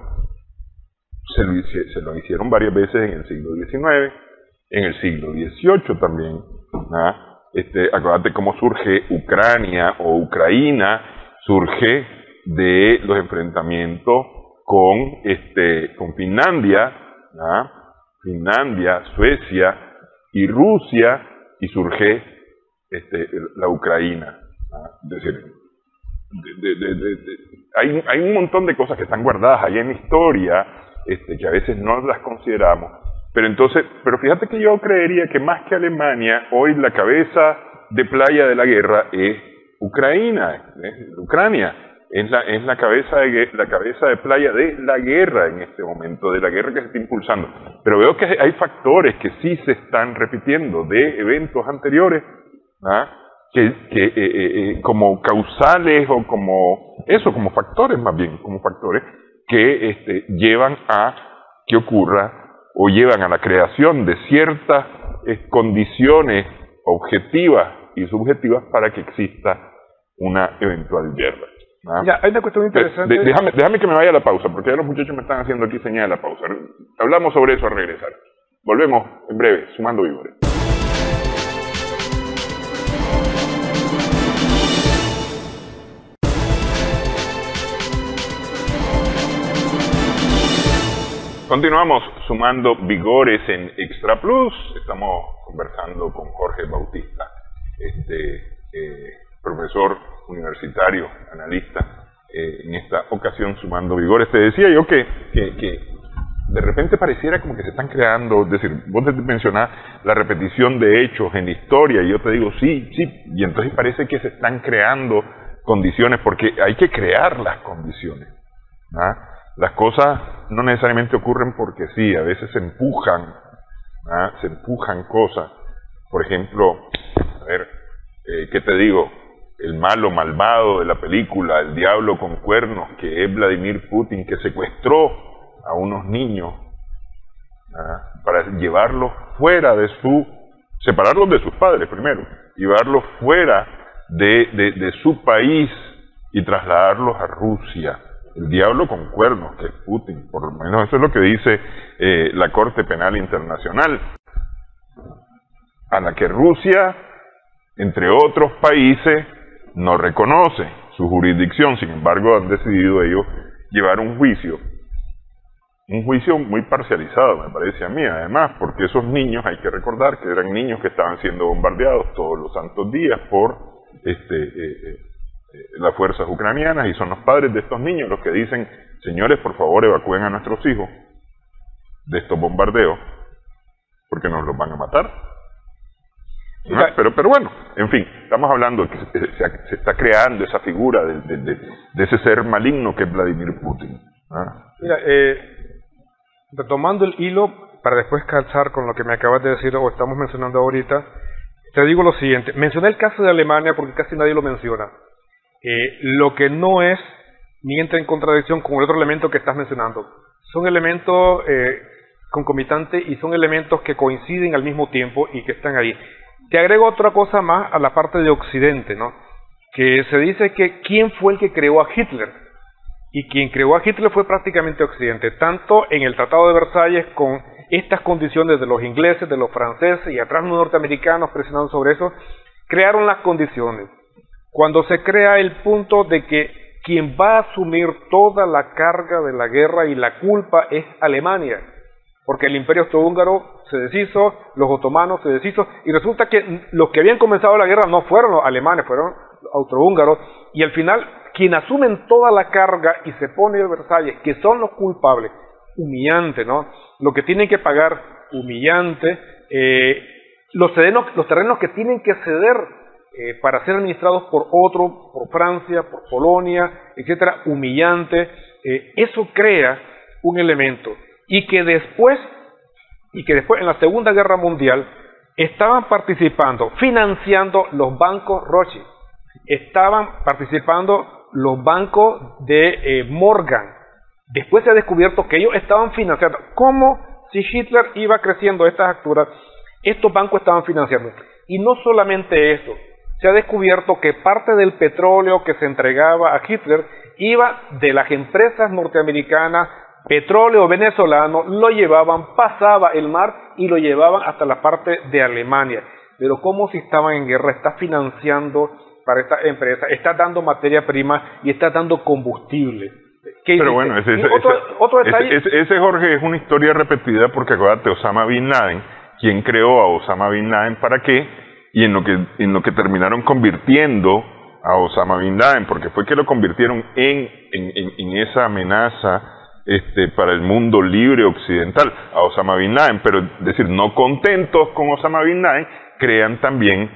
se lo hicieron varias veces en el siglo XIX, en el siglo XVIII también. Acuérdate cómo surge Ucrania o Ucraína, surge de los enfrentamientos con Finlandia, Suecia y Rusia, y surge la Ucraína. Es decir, hay un montón de cosas que están guardadas ahí en la historia, que a veces no las consideramos, pero fíjate que yo creería que más que Alemania, hoy la cabeza de playa de la guerra es Ucrania, es la cabeza de playa de la guerra en este momento, de la guerra que se está impulsando. Pero veo que hay factores que sí se están repitiendo de eventos anteriores, como causales o como factores más bien, como factores que llevan a que ocurra o llevan a la creación de ciertas condiciones objetivas y subjetivas para que exista una eventual guerra. Mira, hay una cuestión interesante. Déjame que me vaya a la pausa, porque ya los muchachos me están haciendo aquí señal de la pausa. Hablamos sobre eso al regresar. Volvemos en breve, Sumando Víveres. Continuamos sumando vigores en Extra Plus. Estamos conversando con Jorge Bautista, profesor universitario, analista, en esta ocasión sumando vigores. Te decía yo que de repente pareciera como que se están creando, es decir, vos te mencionás la repetición de hechos en la historia, y yo te digo sí, y entonces parece que se están creando condiciones, porque hay que crear las condiciones. Las cosas no necesariamente ocurren porque sí, a veces se empujan cosas. Por ejemplo, ¿qué te digo? El malo malvado de la película, el diablo con cuernos, que es Vladimir Putin, que secuestró a unos niños para llevarlos fuera separarlos de sus padres primero, llevarlos fuera de su país y trasladarlos a Rusia. El diablo con cuernos, que es Putin, por lo menos eso es lo que dice la Corte Penal Internacional, a la que Rusia, entre otros países, no reconoce su jurisdicción. Sin embargo, han decidido ellos llevar un juicio muy parcializado, me parece a mí, además, porque esos niños, hay que recordar que eran niños que estaban siendo bombardeados todos los santos días por las fuerzas ucranianas, y son los padres de estos niños los que dicen: señores, por favor, evacúen a nuestros hijos de estos bombardeos, porque nos los van a matar. Pero bueno, en fin, estamos hablando de que se está creando esa figura de ese ser maligno que es Vladimir Putin. Mira, Retomando el hilo, para después calzar con lo que me acabas de decir o estamos mencionando ahorita, te digo lo siguiente. Mencioné el caso de Alemania porque casi nadie lo menciona. Lo que no es ni entra en contradicción con el otro elemento que estás mencionando. Son elementos concomitantes y son elementos que coinciden al mismo tiempo y que están ahí. Te agrego otra cosa más a la parte de Occidente, ¿no? Que se dice que quién fue el que creó a Hitler. Y quien creó a Hitler fue prácticamente Occidente, tanto en el Tratado de Versalles con estas condiciones de los ingleses, de los franceses y atrás los norteamericanos presionando sobre eso, crearon las condiciones. Cuando se crea el punto de que quien va a asumir toda la carga de la guerra y la culpa es Alemania, porque el imperio austrohúngaro se deshizo, los otomanos se deshizo, y resulta que los que habían comenzado la guerra no fueron los alemanes, fueron los austrohúngaros, y al final quien asumen toda la carga y se pone el Versalles, que son los culpables, humillante, ¿no? Lo que tienen que pagar, humillante, los terrenos que tienen que ceder para ser administrados por otro, por Francia, por Polonia, etcétera, humillante, eso crea un elemento. Y que después en la Segunda Guerra Mundial estaban participando, financiando los bancos Rothschild, estaban participando los bancos de Morgan. Después se ha descubierto que ellos estaban financiando. ¿Cómo si Hitler iba creciendo a estas alturas, estos bancos estaban financiando? Y no solamente eso, se ha descubierto que parte del petróleo que se entregaba a Hitler iba de las empresas norteamericanas, petróleo venezolano, lo llevaban, pasaba el mar y lo llevaban hasta la parte de Alemania. Pero como si estaban en guerra, está financiando para esta empresa, está dando materia prima y está dando combustible. Pero bueno, otro detalle. Ese, Jorge, es una historia repetida porque acuérdate, Osama Bin Laden, ¿quién creó a Osama Bin Laden para qué? Y en lo que terminaron convirtiendo a Osama Bin Laden, porque fue que lo convirtieron en esa amenaza para el mundo libre occidental, a Osama Bin Laden, pero es decir, no contentos con Osama Bin Laden, crean también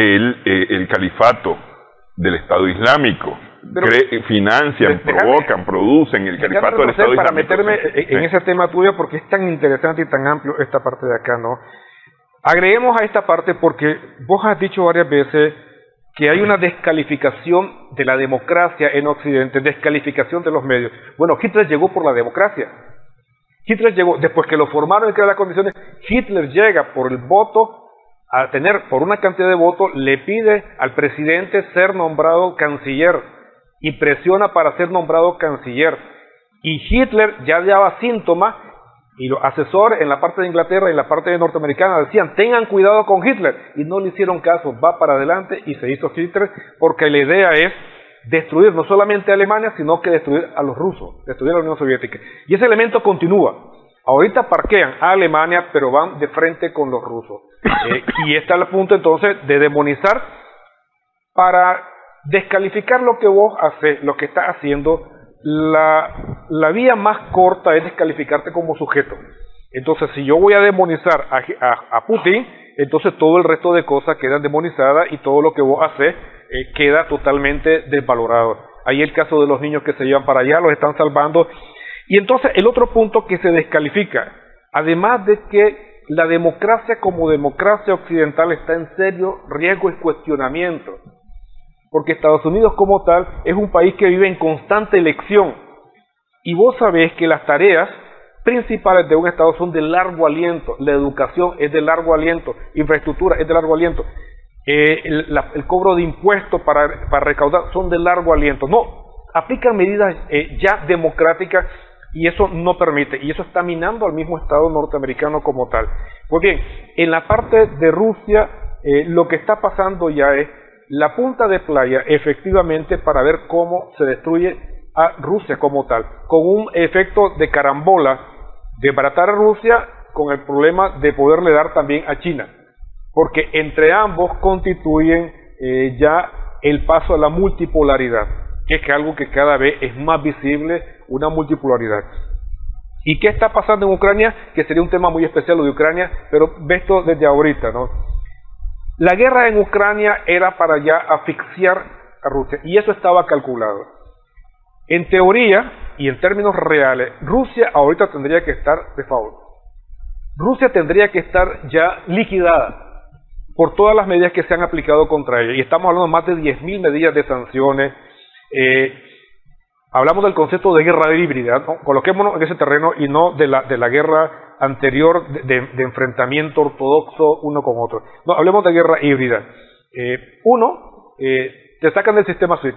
el califato del Estado Islámico, financian, provocan, producen el califato del Estado Islámico. Para meterme en ese tema tuyo, porque es tan interesante y tan amplio esta parte de acá, ¿no? Agreguemos a esta parte porque vos has dicho varias veces que hay una descalificación de la democracia en Occidente, descalificación de los medios. Bueno, Hitler llegó por la democracia. Hitler llegó, después que lo formaron y crearon las condiciones, Hitler llega por el voto, a tener por una cantidad de votos, le pide al presidente ser nombrado canciller y presiona para ser nombrado canciller. Y Hitler ya daba síntomas y los asesores en la parte de Inglaterra y en la parte norteamericana decían, tengan cuidado con Hitler, y no le hicieron caso, va para adelante y se hizo Hitler, porque la idea es destruir no solamente a Alemania, sino que destruir a los rusos, destruir a la Unión Soviética. Y ese elemento continúa. Ahorita parquean a Alemania, pero van de frente con los rusos. Y está el punto entonces de demonizar para descalificar lo que vos haces, lo que estás haciendo. La vía más corta es descalificarte como sujeto. Entonces, si yo voy a demonizar a Putin, entonces todo el resto de cosas quedan demonizadas y todo lo que vos haces queda totalmente desvalorado. Ahí el caso de los niños que se llevan para allá, los están salvando. Y entonces el otro punto que se descalifica, además de que la democracia como democracia occidental está en serio riesgo y cuestionamiento, porque Estados Unidos como tal es un país que vive en constante elección, y vos sabés que las tareas principales de un Estado son de largo aliento, la educación es de largo aliento, infraestructura es de largo aliento, el cobro de impuestos para recaudar son de largo aliento, no, aplican medidas ya democráticas y eso no permite, y eso está minando al mismo Estado norteamericano como tal. Pues bien, en la parte de Rusia lo que está pasando ya es la punta de playa efectivamente para ver cómo se destruye a Rusia como tal, con un efecto de carambola, de baratar a Rusia con el problema de poderle dar también a China, porque entre ambos constituyen ya el paso a la multipolaridad, que es algo que cada vez es más visible, una multipolaridad. ¿Y qué está pasando en Ucrania? Que sería un tema muy especial lo de Ucrania, pero ve esto desde ahorita, ¿no? La guerra en Ucrania era para ya asfixiar a Rusia, y eso estaba calculado. En teoría y en términos reales, Rusia ahorita tendría que estar default. Rusia tendría que estar ya liquidada por todas las medidas que se han aplicado contra ella. Y estamos hablando de más de 10.000 medidas de sanciones. Hablamos del concepto de guerra híbrida, ¿no? Coloquémonos en ese terreno y no de la guerra anterior de enfrentamiento ortodoxo uno con otro. No, hablemos de guerra híbrida. Te sacan del sistema SWIFT,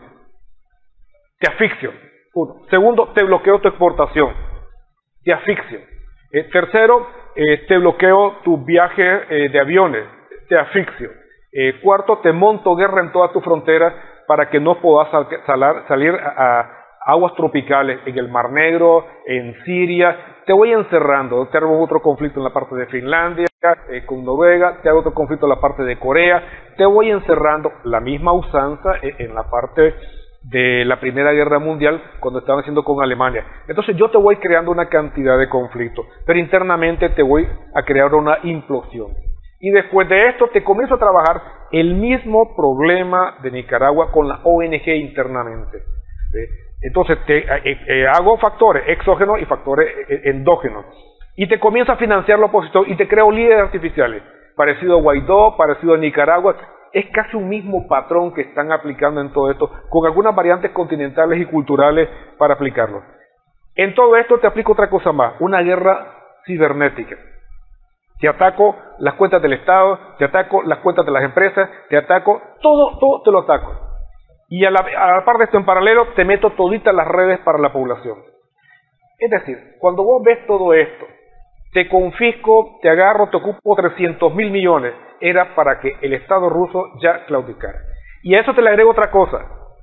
te asfixio. Uno. Segundo, te bloqueo tu exportación, te asfixio. Tercero, te bloqueo tu viaje de aviones, te asfixio. Cuarto, te monto guerra en todas tus fronteras para que no puedas salir a aguas tropicales en el Mar Negro, en Siria. Te voy encerrando, te hago otro conflicto en la parte de Finlandia, con Noruega, te hago otro conflicto en la parte de Corea, te voy encerrando la misma usanza en la parte de la Primera Guerra Mundial cuando estaban haciendo con Alemania. Entonces yo te voy creando una cantidad de conflictos, pero internamente te voy a crear una implosión. Y después de esto te comienzo a trabajar el mismo problema de Nicaragua con la ONG internamente. Entonces te hago factores exógenos y factores endógenos. Y te comienzo a financiar la oposición y te creo líderes artificiales. Parecido a Guaidó, parecido a Nicaragua. Es casi un mismo patrón que están aplicando en todo esto, con algunas variantes continentales y culturales para aplicarlo. En todo esto te aplico otra cosa más, una guerra cibernética. Te ataco las cuentas del Estado, te ataco las cuentas de las empresas, te ataco, todo te lo ataco. Y a la par de esto, en paralelo, te meto toditas las redes para la población. Es decir, cuando vos ves todo esto, te confisco, te agarro, te ocupo 300.000 millones, era para que el Estado ruso ya claudicara. Y a eso te le agrego otra cosa.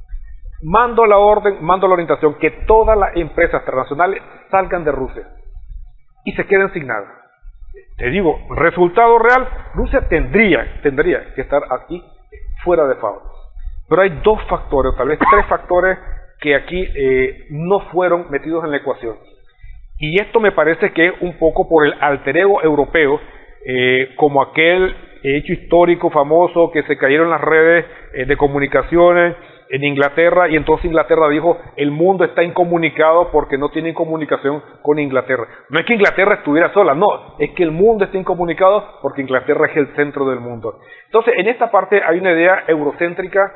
Mando la orden, mando la orientación, que todas las empresas transnacionales salgan de Rusia y se queden sin nada. Te digo, resultado real, Rusia tendría que estar aquí fuera de FAO. Pero hay dos factores, tal vez tres factores que aquí no fueron metidos en la ecuación. Y esto me parece que es un poco por el alter ego europeo, como aquel hecho histórico famoso que se cayeron las redes de comunicaciones en Inglaterra, y entonces Inglaterra dijo, el mundo está incomunicado porque no tienen comunicación con Inglaterra. No es que Inglaterra estuviera sola, no, es que el mundo está incomunicado porque Inglaterra es el centro del mundo. Entonces, en esta parte hay una idea eurocéntrica,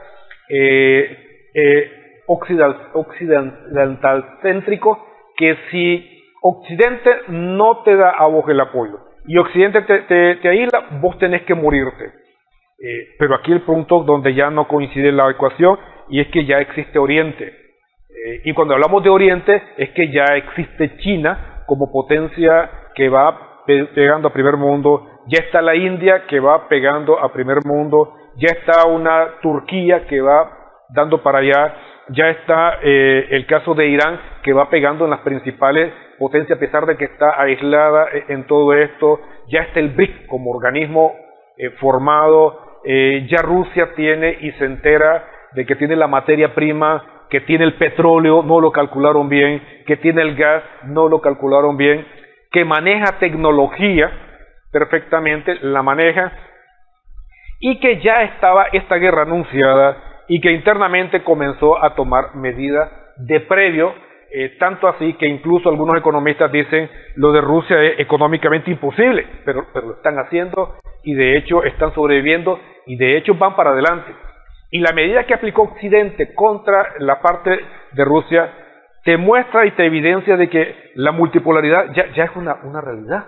occidental-céntrico, que si Occidente no te da a vos el apoyo y Occidente te aísla, vos tenés que morirte. Pero aquí el punto donde ya no coincide la ecuación, y es que ya existe Oriente. Y cuando hablamos de Oriente, es que ya existe China como potencia que va pegando a primer mundo, ya está la India que va pegando a primer mundo, ya está una Turquía que va dando para allá, ya está el caso de Irán que va pegando en las principales potencias a pesar de que está aislada en todo esto, ya está el BRIC como organismo formado, ya Rusia tiene y se entera de que tiene la materia prima, que tiene el petróleo, no lo calcularon bien, que tiene el gas, no lo calcularon bien, que maneja tecnología perfectamente, la maneja, y que ya estaba esta guerra anunciada y que internamente comenzó a tomar medidas de previo, tanto así que incluso algunos economistas dicen lo de Rusia es económicamente imposible, pero lo están haciendo y de hecho están sobreviviendo y de hecho van para adelante. Y la medida que aplicó Occidente contra la parte de Rusia te muestra y te evidencia de que la multipolaridad ya es una realidad.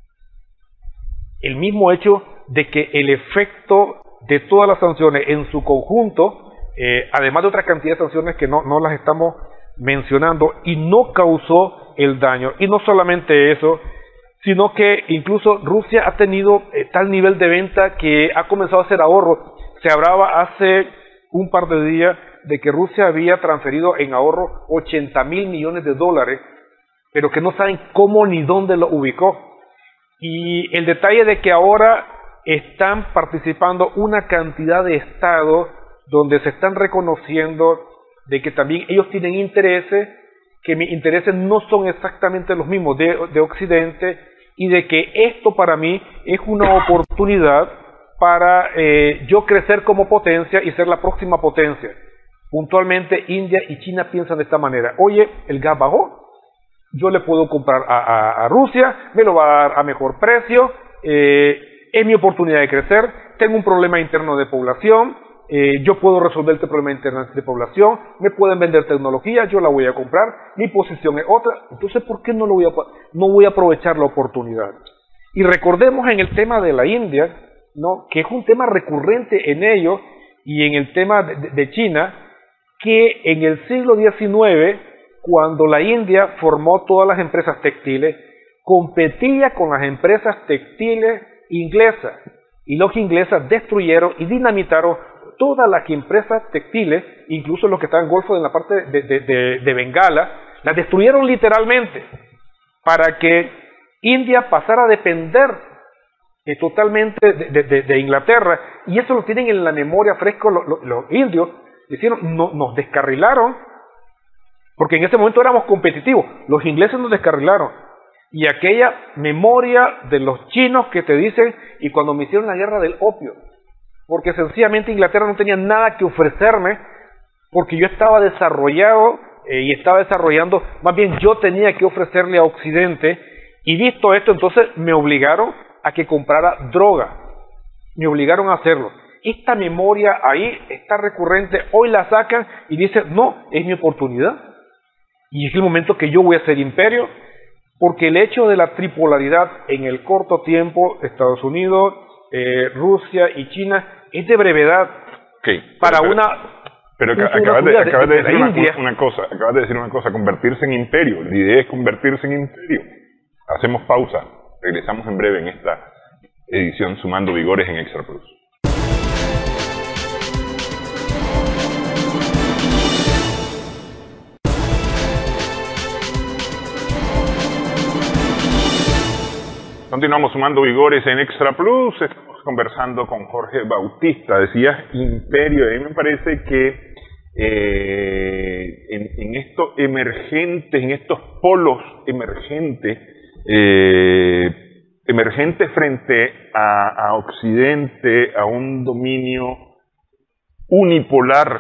El mismo hecho de que el efecto de todas las sanciones en su conjunto, además de otra cantidad de sanciones que no las estamos mencionando, y no causó el daño. Y no solamente eso, sino que incluso Rusia ha tenido tal nivel de venta que ha comenzado a hacer ahorro. Se hablaba hace un par de días de que Rusia había transferido en ahorro 80.000 millones de dólares, pero que no saben cómo ni dónde lo ubicó. Y el detalle de que ahora están participando una cantidad de estados donde se están reconociendo de que también ellos tienen intereses, que mis intereses no son exactamente los mismos de Occidente, y de que esto para mí es una oportunidad para yo crecer como potencia y ser la próxima potencia. Puntualmente, India y China piensan de esta manera. Oye, el gas bajó, yo le puedo comprar a Rusia, me lo va a dar a mejor precio, es mi oportunidad de crecer, tengo un problema interno de población, yo puedo resolver este problema interno de población, me pueden vender tecnología, yo la voy a comprar, mi posición es otra, entonces ¿por qué no voy a aprovechar la oportunidad? Y recordemos en el tema de la India, ¿no?, que es un tema recurrente en ellos, y en el tema de China, que en el siglo XIX, cuando la India formó todas las empresas textiles, competía con las empresas textiles inglesas, y los ingleses destruyeron y dinamitaron todas las empresas textiles, incluso los que estaban en el Golfo, en la parte de Bengala, las destruyeron literalmente, para que India pasara a depender totalmente de Inglaterra, y eso lo tienen en la memoria fresco los indios. Hicieron, nos descarrilaron, porque en ese momento éramos competitivos, los ingleses nos descarrilaron, y aquella memoria de los chinos que te dicen, y cuando me hicieron la guerra del opio, porque sencillamente Inglaterra no tenía nada que ofrecerme, porque yo estaba desarrollado, y estaba desarrollando, más bien yo tenía que ofrecerle a Occidente, y visto esto, entonces me obligaron a que comprara droga, me obligaron a hacerlo. Esta memoria ahí está recurrente, hoy la sacan y dicen, no, es mi oportunidad, y es el momento que yo voy a ser imperio, porque el hecho de la tripolaridad en el corto tiempo, Estados Unidos, Rusia y China, es de brevedad. Pero acabas de decir una cosa, convertirse en imperio. La idea es convertirse en imperio. Hacemos pausa, regresamos en breve en esta edición Sumando Vigores en Extra Plus. Continuamos Sumando Vigores en Extra Plus. Estamos conversando con Jorge Bautista. Decías imperio. A mí me parece que en estos emergentes, en estos polos emergentes frente a Occidente, a un dominio unipolar,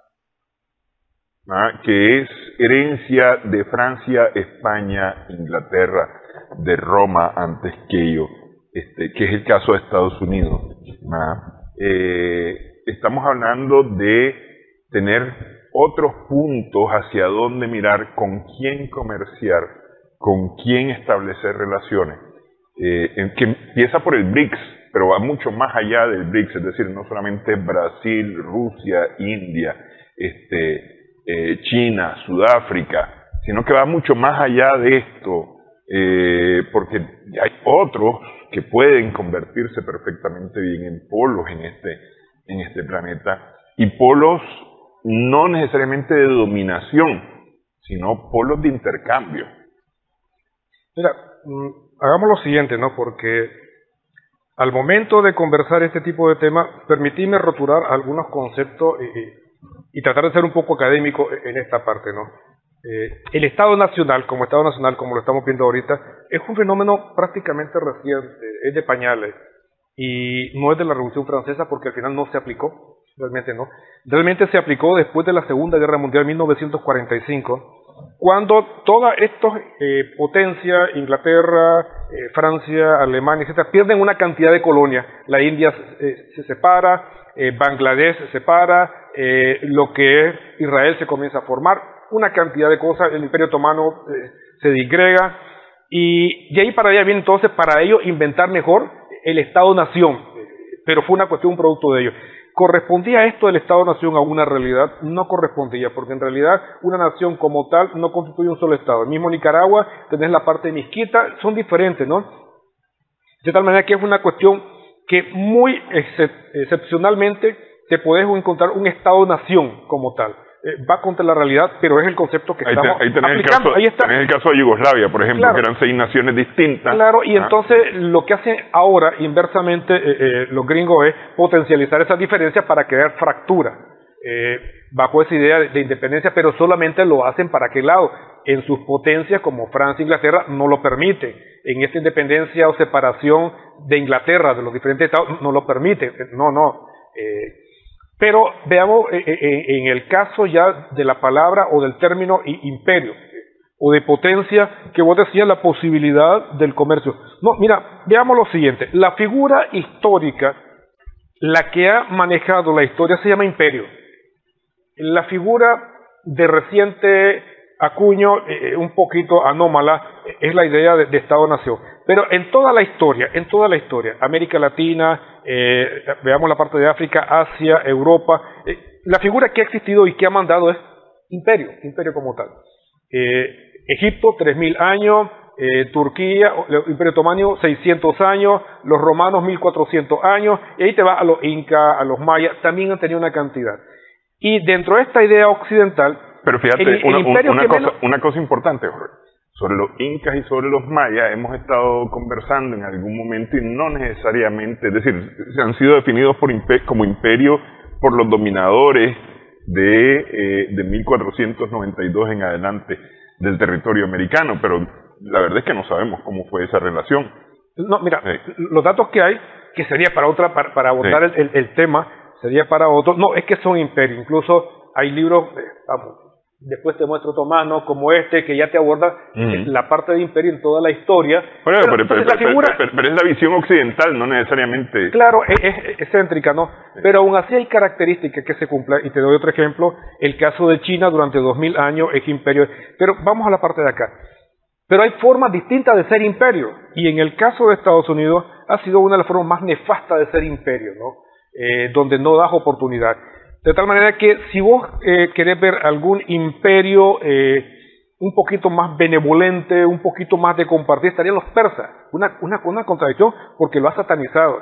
que es herencia de Francia, España, Inglaterra, de Roma antes que ello, que es el caso de Estados Unidos. Estamos hablando de tener otros puntos hacia dónde mirar, con quién comerciar, con quién establecer relaciones, que empieza por el BRICS, pero va mucho más allá del BRICS, es decir, no solamente Brasil, Rusia, India, China, Sudáfrica, sino que va mucho más allá de esto, porque hay otros que pueden convertirse perfectamente bien en polos en este planeta, y polos no necesariamente de dominación, sino polos de intercambio. Mira, hagamos lo siguiente, ¿no? Porque al momento de conversar este tipo de temas, permitidme rotular algunos conceptos y tratar de ser un poco académico en esta parte, ¿no? El Estado Nacional, como lo estamos viendo ahorita, es un fenómeno prácticamente reciente, es de pañales, y no es de la Revolución Francesa, porque al final no se aplicó, realmente no. Realmente se aplicó después de la Segunda Guerra Mundial, 1945, cuando todas estas potencias, Inglaterra, Francia, Alemania, etcétera, pierden una cantidad de colonias. La India se separa, Bangladesh se separa, lo que es Israel se comienza a formar, una cantidad de cosas, el Imperio Otomano se disgrega, y de ahí para allá viene entonces para ellos inventar mejor el Estado-Nación, pero fue una cuestión, un producto de ellos. ¿Correspondía esto del Estado-Nación a una realidad? No correspondía, porque en realidad una nación como tal no constituye un solo Estado. El mismo Nicaragua, tenés la parte de Mezquita, son diferentes, ¿no? De tal manera que es una cuestión que muy excepcionalmente te podés encontrar un Estado-Nación como tal. Va contra la realidad, pero es el concepto que estamos aplicando. Ahí está. Tenés el caso de Yugoslavia, por ejemplo, claro, que eran 6 naciones distintas. Claro, y entonces lo que hacen ahora, inversamente, los gringos es potencializar esas diferencias para crear fractura, bajo esa idea de independencia, pero solamente lo hacen para qué lado. En sus potencias, como Francia e Inglaterra, no lo permiten. En esta independencia o separación de Inglaterra, de los diferentes estados, no lo permiten. Pero veamos en el caso ya de la palabra o del término imperio o de potencia, que vos decías la posibilidad del comercio. No, mira, veamos lo siguiente. La figura histórica, la que ha manejado la historia, se llama imperio. La figura de reciente acuño, un poquito anómala, es la idea de Estado-nación. Pero en toda la historia, América Latina, veamos la parte de África, Asia, Europa, la figura que ha existido y que ha mandado es imperio como tal. Egipto, 3000 años, Turquía, el Imperio Otomano, 600 años, los romanos, 1400 años, y ahí te va a los incas, a los mayas, también han tenido una cantidad. Y dentro de esta idea occidental, pero fíjate, una cosa importante, Jorge. Sobre los incas y sobre los mayas hemos estado conversando en algún momento y no necesariamente, es decir, se han sido definidos como imperio por los dominadores de 1492 en adelante del territorio americano, pero la verdad es que no sabemos cómo fue esa relación. No, mira, los datos que hay, que sería para abordar el tema, sería para otro, no, es que son imperios, incluso hay libros, después te muestro Tomás, ¿no? Como este, que ya te aborda la parte de imperio en toda la historia. Pero es la visión occidental, no necesariamente. Claro, es céntrica, ¿no? Pero aún así hay características que se cumplen, y te doy otro ejemplo, el caso de China durante 2000 años es imperio. Pero vamos a la parte de acá. Pero hay formas distintas de ser imperio, y en el caso de Estados Unidos ha sido una de las formas más nefastas de ser imperio, ¿no? Donde no das oportunidad. De tal manera que si vos querés ver algún imperio un poquito más benevolente, un poquito más de compartir, estarían los persas. Una contradicción porque lo ha satanizado.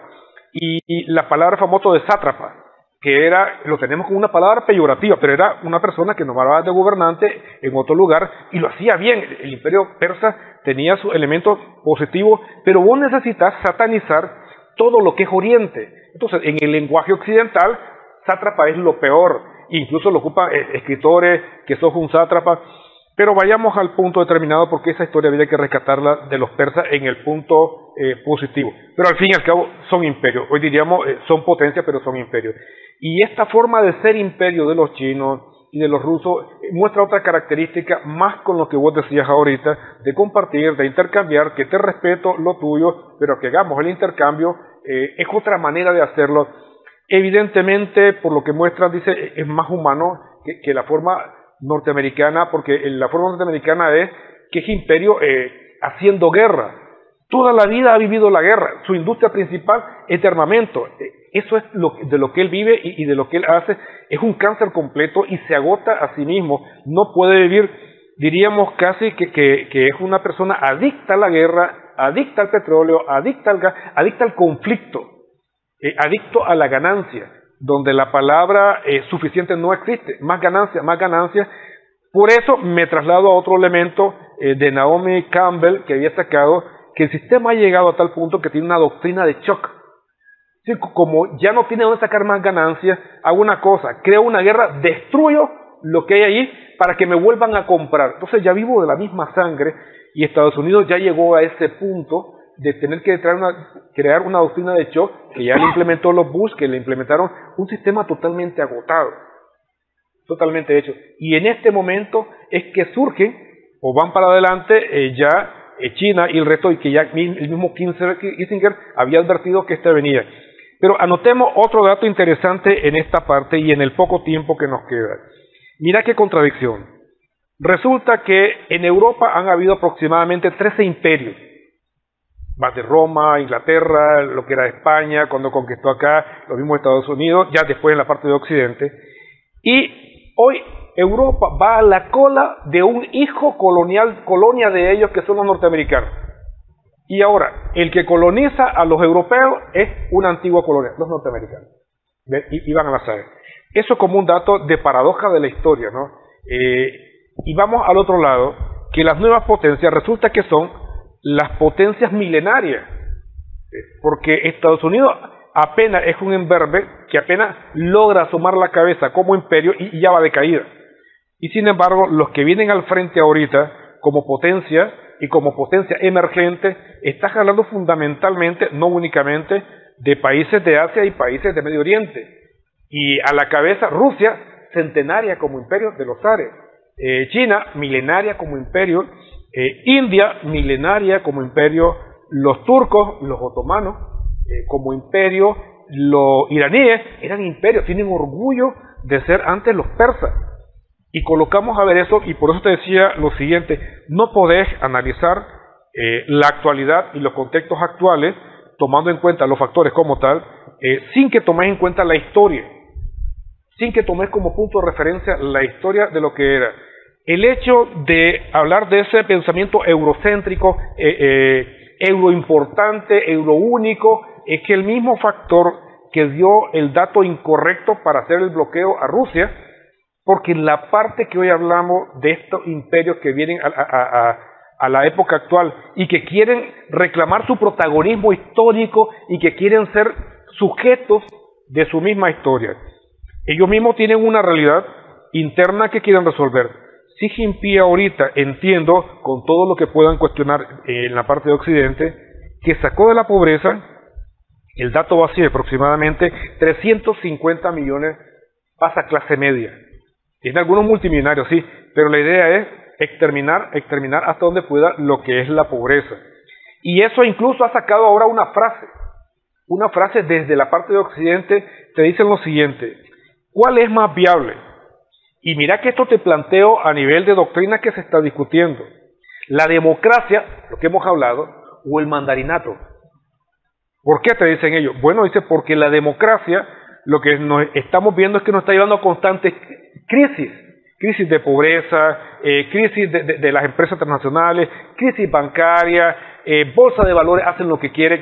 Y la palabra famosa de sátrapa, que lo tenemos como una palabra peyorativa, pero era una persona que nombraba de gobernante en otro lugar y lo hacía bien. El imperio persa tenía sus elementos positivos, pero vos necesitas satanizar todo lo que es Oriente. Entonces, en el lenguaje occidental, sátrapa es lo peor, incluso lo ocupan escritores que sos un sátrapa, pero vayamos al punto determinado porque esa historia habría que rescatarla de los persas en el punto positivo, pero al fin y al cabo son imperios, hoy diríamos son potencias pero son imperios, y esta forma de ser imperio de los chinos y de los rusos muestra otra característica más con lo que vos decías ahorita, de compartir, de intercambiar, que te respeto lo tuyo, pero que hagamos el intercambio, es otra manera de hacerlo. Evidentemente, por lo que muestran, dice, es más humano que la forma norteamericana, porque la forma norteamericana es que es imperio haciendo guerra. Toda la vida ha vivido la guerra. Su industria principal es de armamento. Eso es de lo que él vive y de lo que él hace. Es un cáncer completo y se agota a sí mismo. No puede vivir, diríamos casi que es una persona adicta a la guerra, adicta al petróleo, adicta al gas, adicta al conflicto. Adicto a la ganancia, donde la palabra suficiente no existe, más ganancia. Por eso me traslado a otro elemento de Naomi Campbell, que había sacado, que el sistema ha llegado a tal punto que tiene una doctrina de shock. Sí, como ya no tiene dónde sacar más ganancias, hago una cosa, creo una guerra, destruyo lo que hay allí para que me vuelvan a comprar. Entonces ya vivo de la misma sangre, y Estados Unidos ya llegó a ese punto de tener que crear una doctrina de shock, que ya le implementó los Bush, que le implementaron un sistema totalmente agotado, totalmente hecho. Y en este momento es que surgen, o van para adelante, China y el resto, y que ya el mismo Kissinger había advertido que este venía. Pero anotemos otro dato interesante en esta parte y en el poco tiempo que nos queda. Mira qué contradicción. Resulta que en Europa han habido aproximadamente 13 imperios. Más de Roma, Inglaterra, lo que era España, cuando conquistó acá, los mismos Estados Unidos, ya después en la parte de Occidente. Y hoy Europa va a la cola de un hijo colonia de ellos, que son los norteamericanos. Y ahora, el que coloniza a los europeos es una antigua colonia, los norteamericanos. Y van a la saga. Eso como un dato de paradoja de la historia, ¿no? Y vamos al otro lado, que las nuevas potencias resulta que son las potencias milenarias, porque Estados Unidos apenas es un enverbe que apenas logra asomar la cabeza como imperio y ya va de caída. Y sin embargo, los que vienen al frente ahorita como potencia y como potencia emergente, están hablando fundamentalmente, no únicamente, de países de Asia y países de Medio Oriente. Y a la cabeza Rusia, centenaria como imperio de los zares, China, milenaria como imperio, India, milenaria como imperio, los turcos, los otomanos, como imperio, los iraníes eran imperios, tienen orgullo de ser antes los persas. Y colocamos a ver eso, y por eso te decía lo siguiente: no podés analizar la actualidad y los contextos actuales tomando en cuenta los factores como tal, sin que tomes en cuenta la historia, sin que tomes como punto de referencia la historia de lo que era. El hecho de hablar de ese pensamiento eurocéntrico, euroimportante, euroúnico, es que el mismo factor que dio el dato incorrecto para hacer el bloqueo a Rusia, porque la parte que hoy hablamos de estos imperios que vienen a la época actual y que quieren reclamar su protagonismo histórico y que quieren ser sujetos de su misma historia. Ellos mismos tienen una realidad interna que quieren resolver. Xi Jinping ahorita, entiendo, con todo lo que puedan cuestionar en la parte de Occidente, que sacó de la pobreza, el dato va a ser aproximadamente 350 millones pasa a clase media. Tiene algunos multimillonarios, sí, pero la idea es exterminar hasta donde pueda lo que es la pobreza. Y eso incluso ha sacado ahora una frase desde la parte de Occidente, te dicen lo siguiente: ¿cuál es más viable? Y mira que esto te planteo a nivel de doctrina que se está discutiendo: la democracia, lo que hemos hablado, o el mandarinato. ¿Por qué te dicen ellos? Bueno, dice, porque la democracia, lo que nos estamos viendo es que nos está llevando a constantes crisis de pobreza, crisis de las empresas transnacionales, crisis bancaria, bolsa de valores hacen lo que quieren,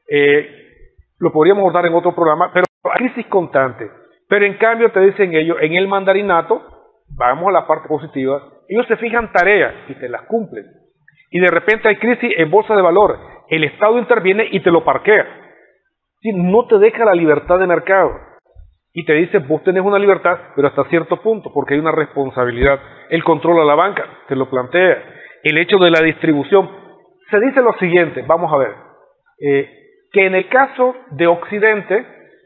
lo podríamos abordar en otro programa, pero hay crisis constante. Pero en cambio te dicen ellos, en el mandarinato, vamos a la parte positiva, ellos se fijan tareas y te las cumplen. Y de repente hay crisis en bolsa de valores, el Estado interviene y te lo parquea. ¿Sí? No te deja la libertad de mercado. Y te dice, vos tenés una libertad, pero hasta cierto punto, porque hay una responsabilidad. El control a la banca, te lo plantea. El hecho de la distribución. Se dice lo siguiente, vamos a ver, que en el caso de Occidente,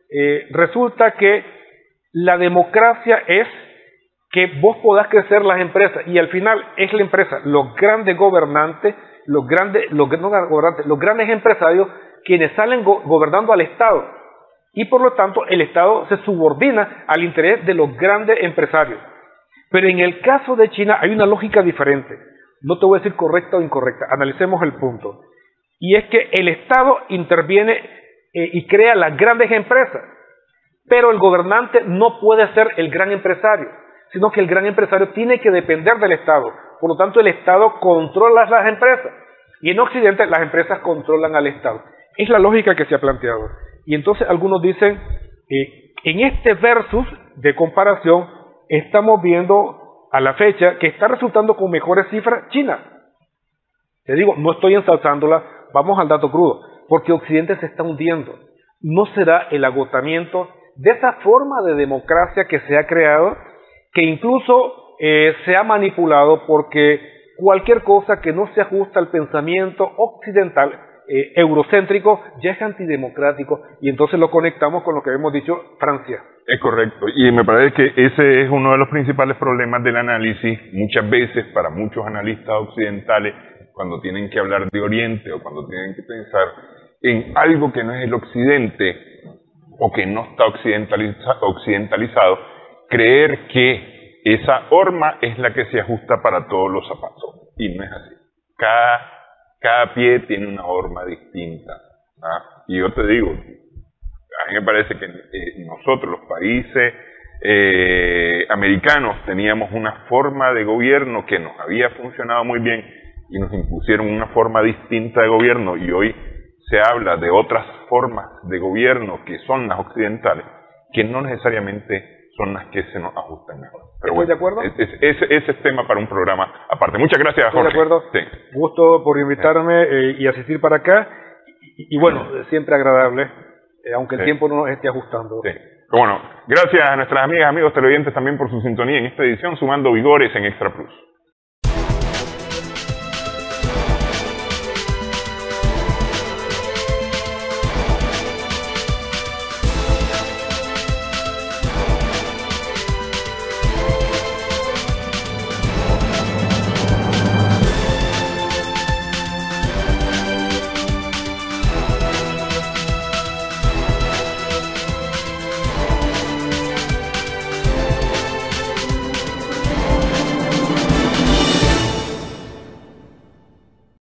resulta que la democracia es que vos podás crecer las empresas, y al final es la empresa, los grandes gobernantes, los grandes empresarios, quienes salen gobernando al Estado. Y por lo tanto el Estado se subordina al interés de los grandes empresarios. Pero en el caso de China hay una lógica diferente. No te voy a decir correcta o incorrecta, analicemos el punto. Y es que el Estado interviene y crea las grandes empresas, pero el gobernante no puede ser el gran empresario, sino que el gran empresario tiene que depender del Estado. Por lo tanto, el Estado controla las empresas. Y en Occidente las empresas controlan al Estado. Es la lógica que se ha planteado. Y entonces algunos dicen, en este versus de comparación, estamos viendo a la fecha que está resultando con mejores cifras China. Te digo, no estoy ensalzándola, vamos al dato crudo, porque Occidente se está hundiendo. No será el agotamiento de esa forma de democracia que se ha creado, que incluso se ha manipulado, porque cualquier cosa que no se ajusta al pensamiento occidental, eurocéntrico, ya es antidemocrático, y entonces lo conectamos con lo que hemos dicho, Francia. Es correcto, y me parece que ese es uno de los principales problemas del análisis. Muchas veces para muchos analistas occidentales, cuando tienen que hablar de Oriente o cuando tienen que pensar en algo que no es el Occidente o que no está occidentalizado, creer que esa horma es la que se ajusta para todos los zapatos, y no es así. Cada pie tiene una horma distinta, ¿ah? Y yo te digo, a mí me parece que nosotros, los países americanos, teníamos una forma de gobierno que nos había funcionado muy bien y nos impusieron una forma distinta de gobierno, y hoy se habla de otras formas de gobierno que son las occidentales, que no necesariamente son las que se nos ajustan mejor. Pero bueno, ¿de acuerdo? Ese es tema para un programa aparte. Muchas gracias, Jorge. ¿De acuerdo? Sí. Gusto por invitarme y asistir para acá. Y bueno, siempre agradable, aunque el tiempo no nos esté ajustando. Sí. Bueno, gracias a nuestras amigas, amigos televidentes también por su sintonía en esta edición, Sumando Vigores en Extra Plus.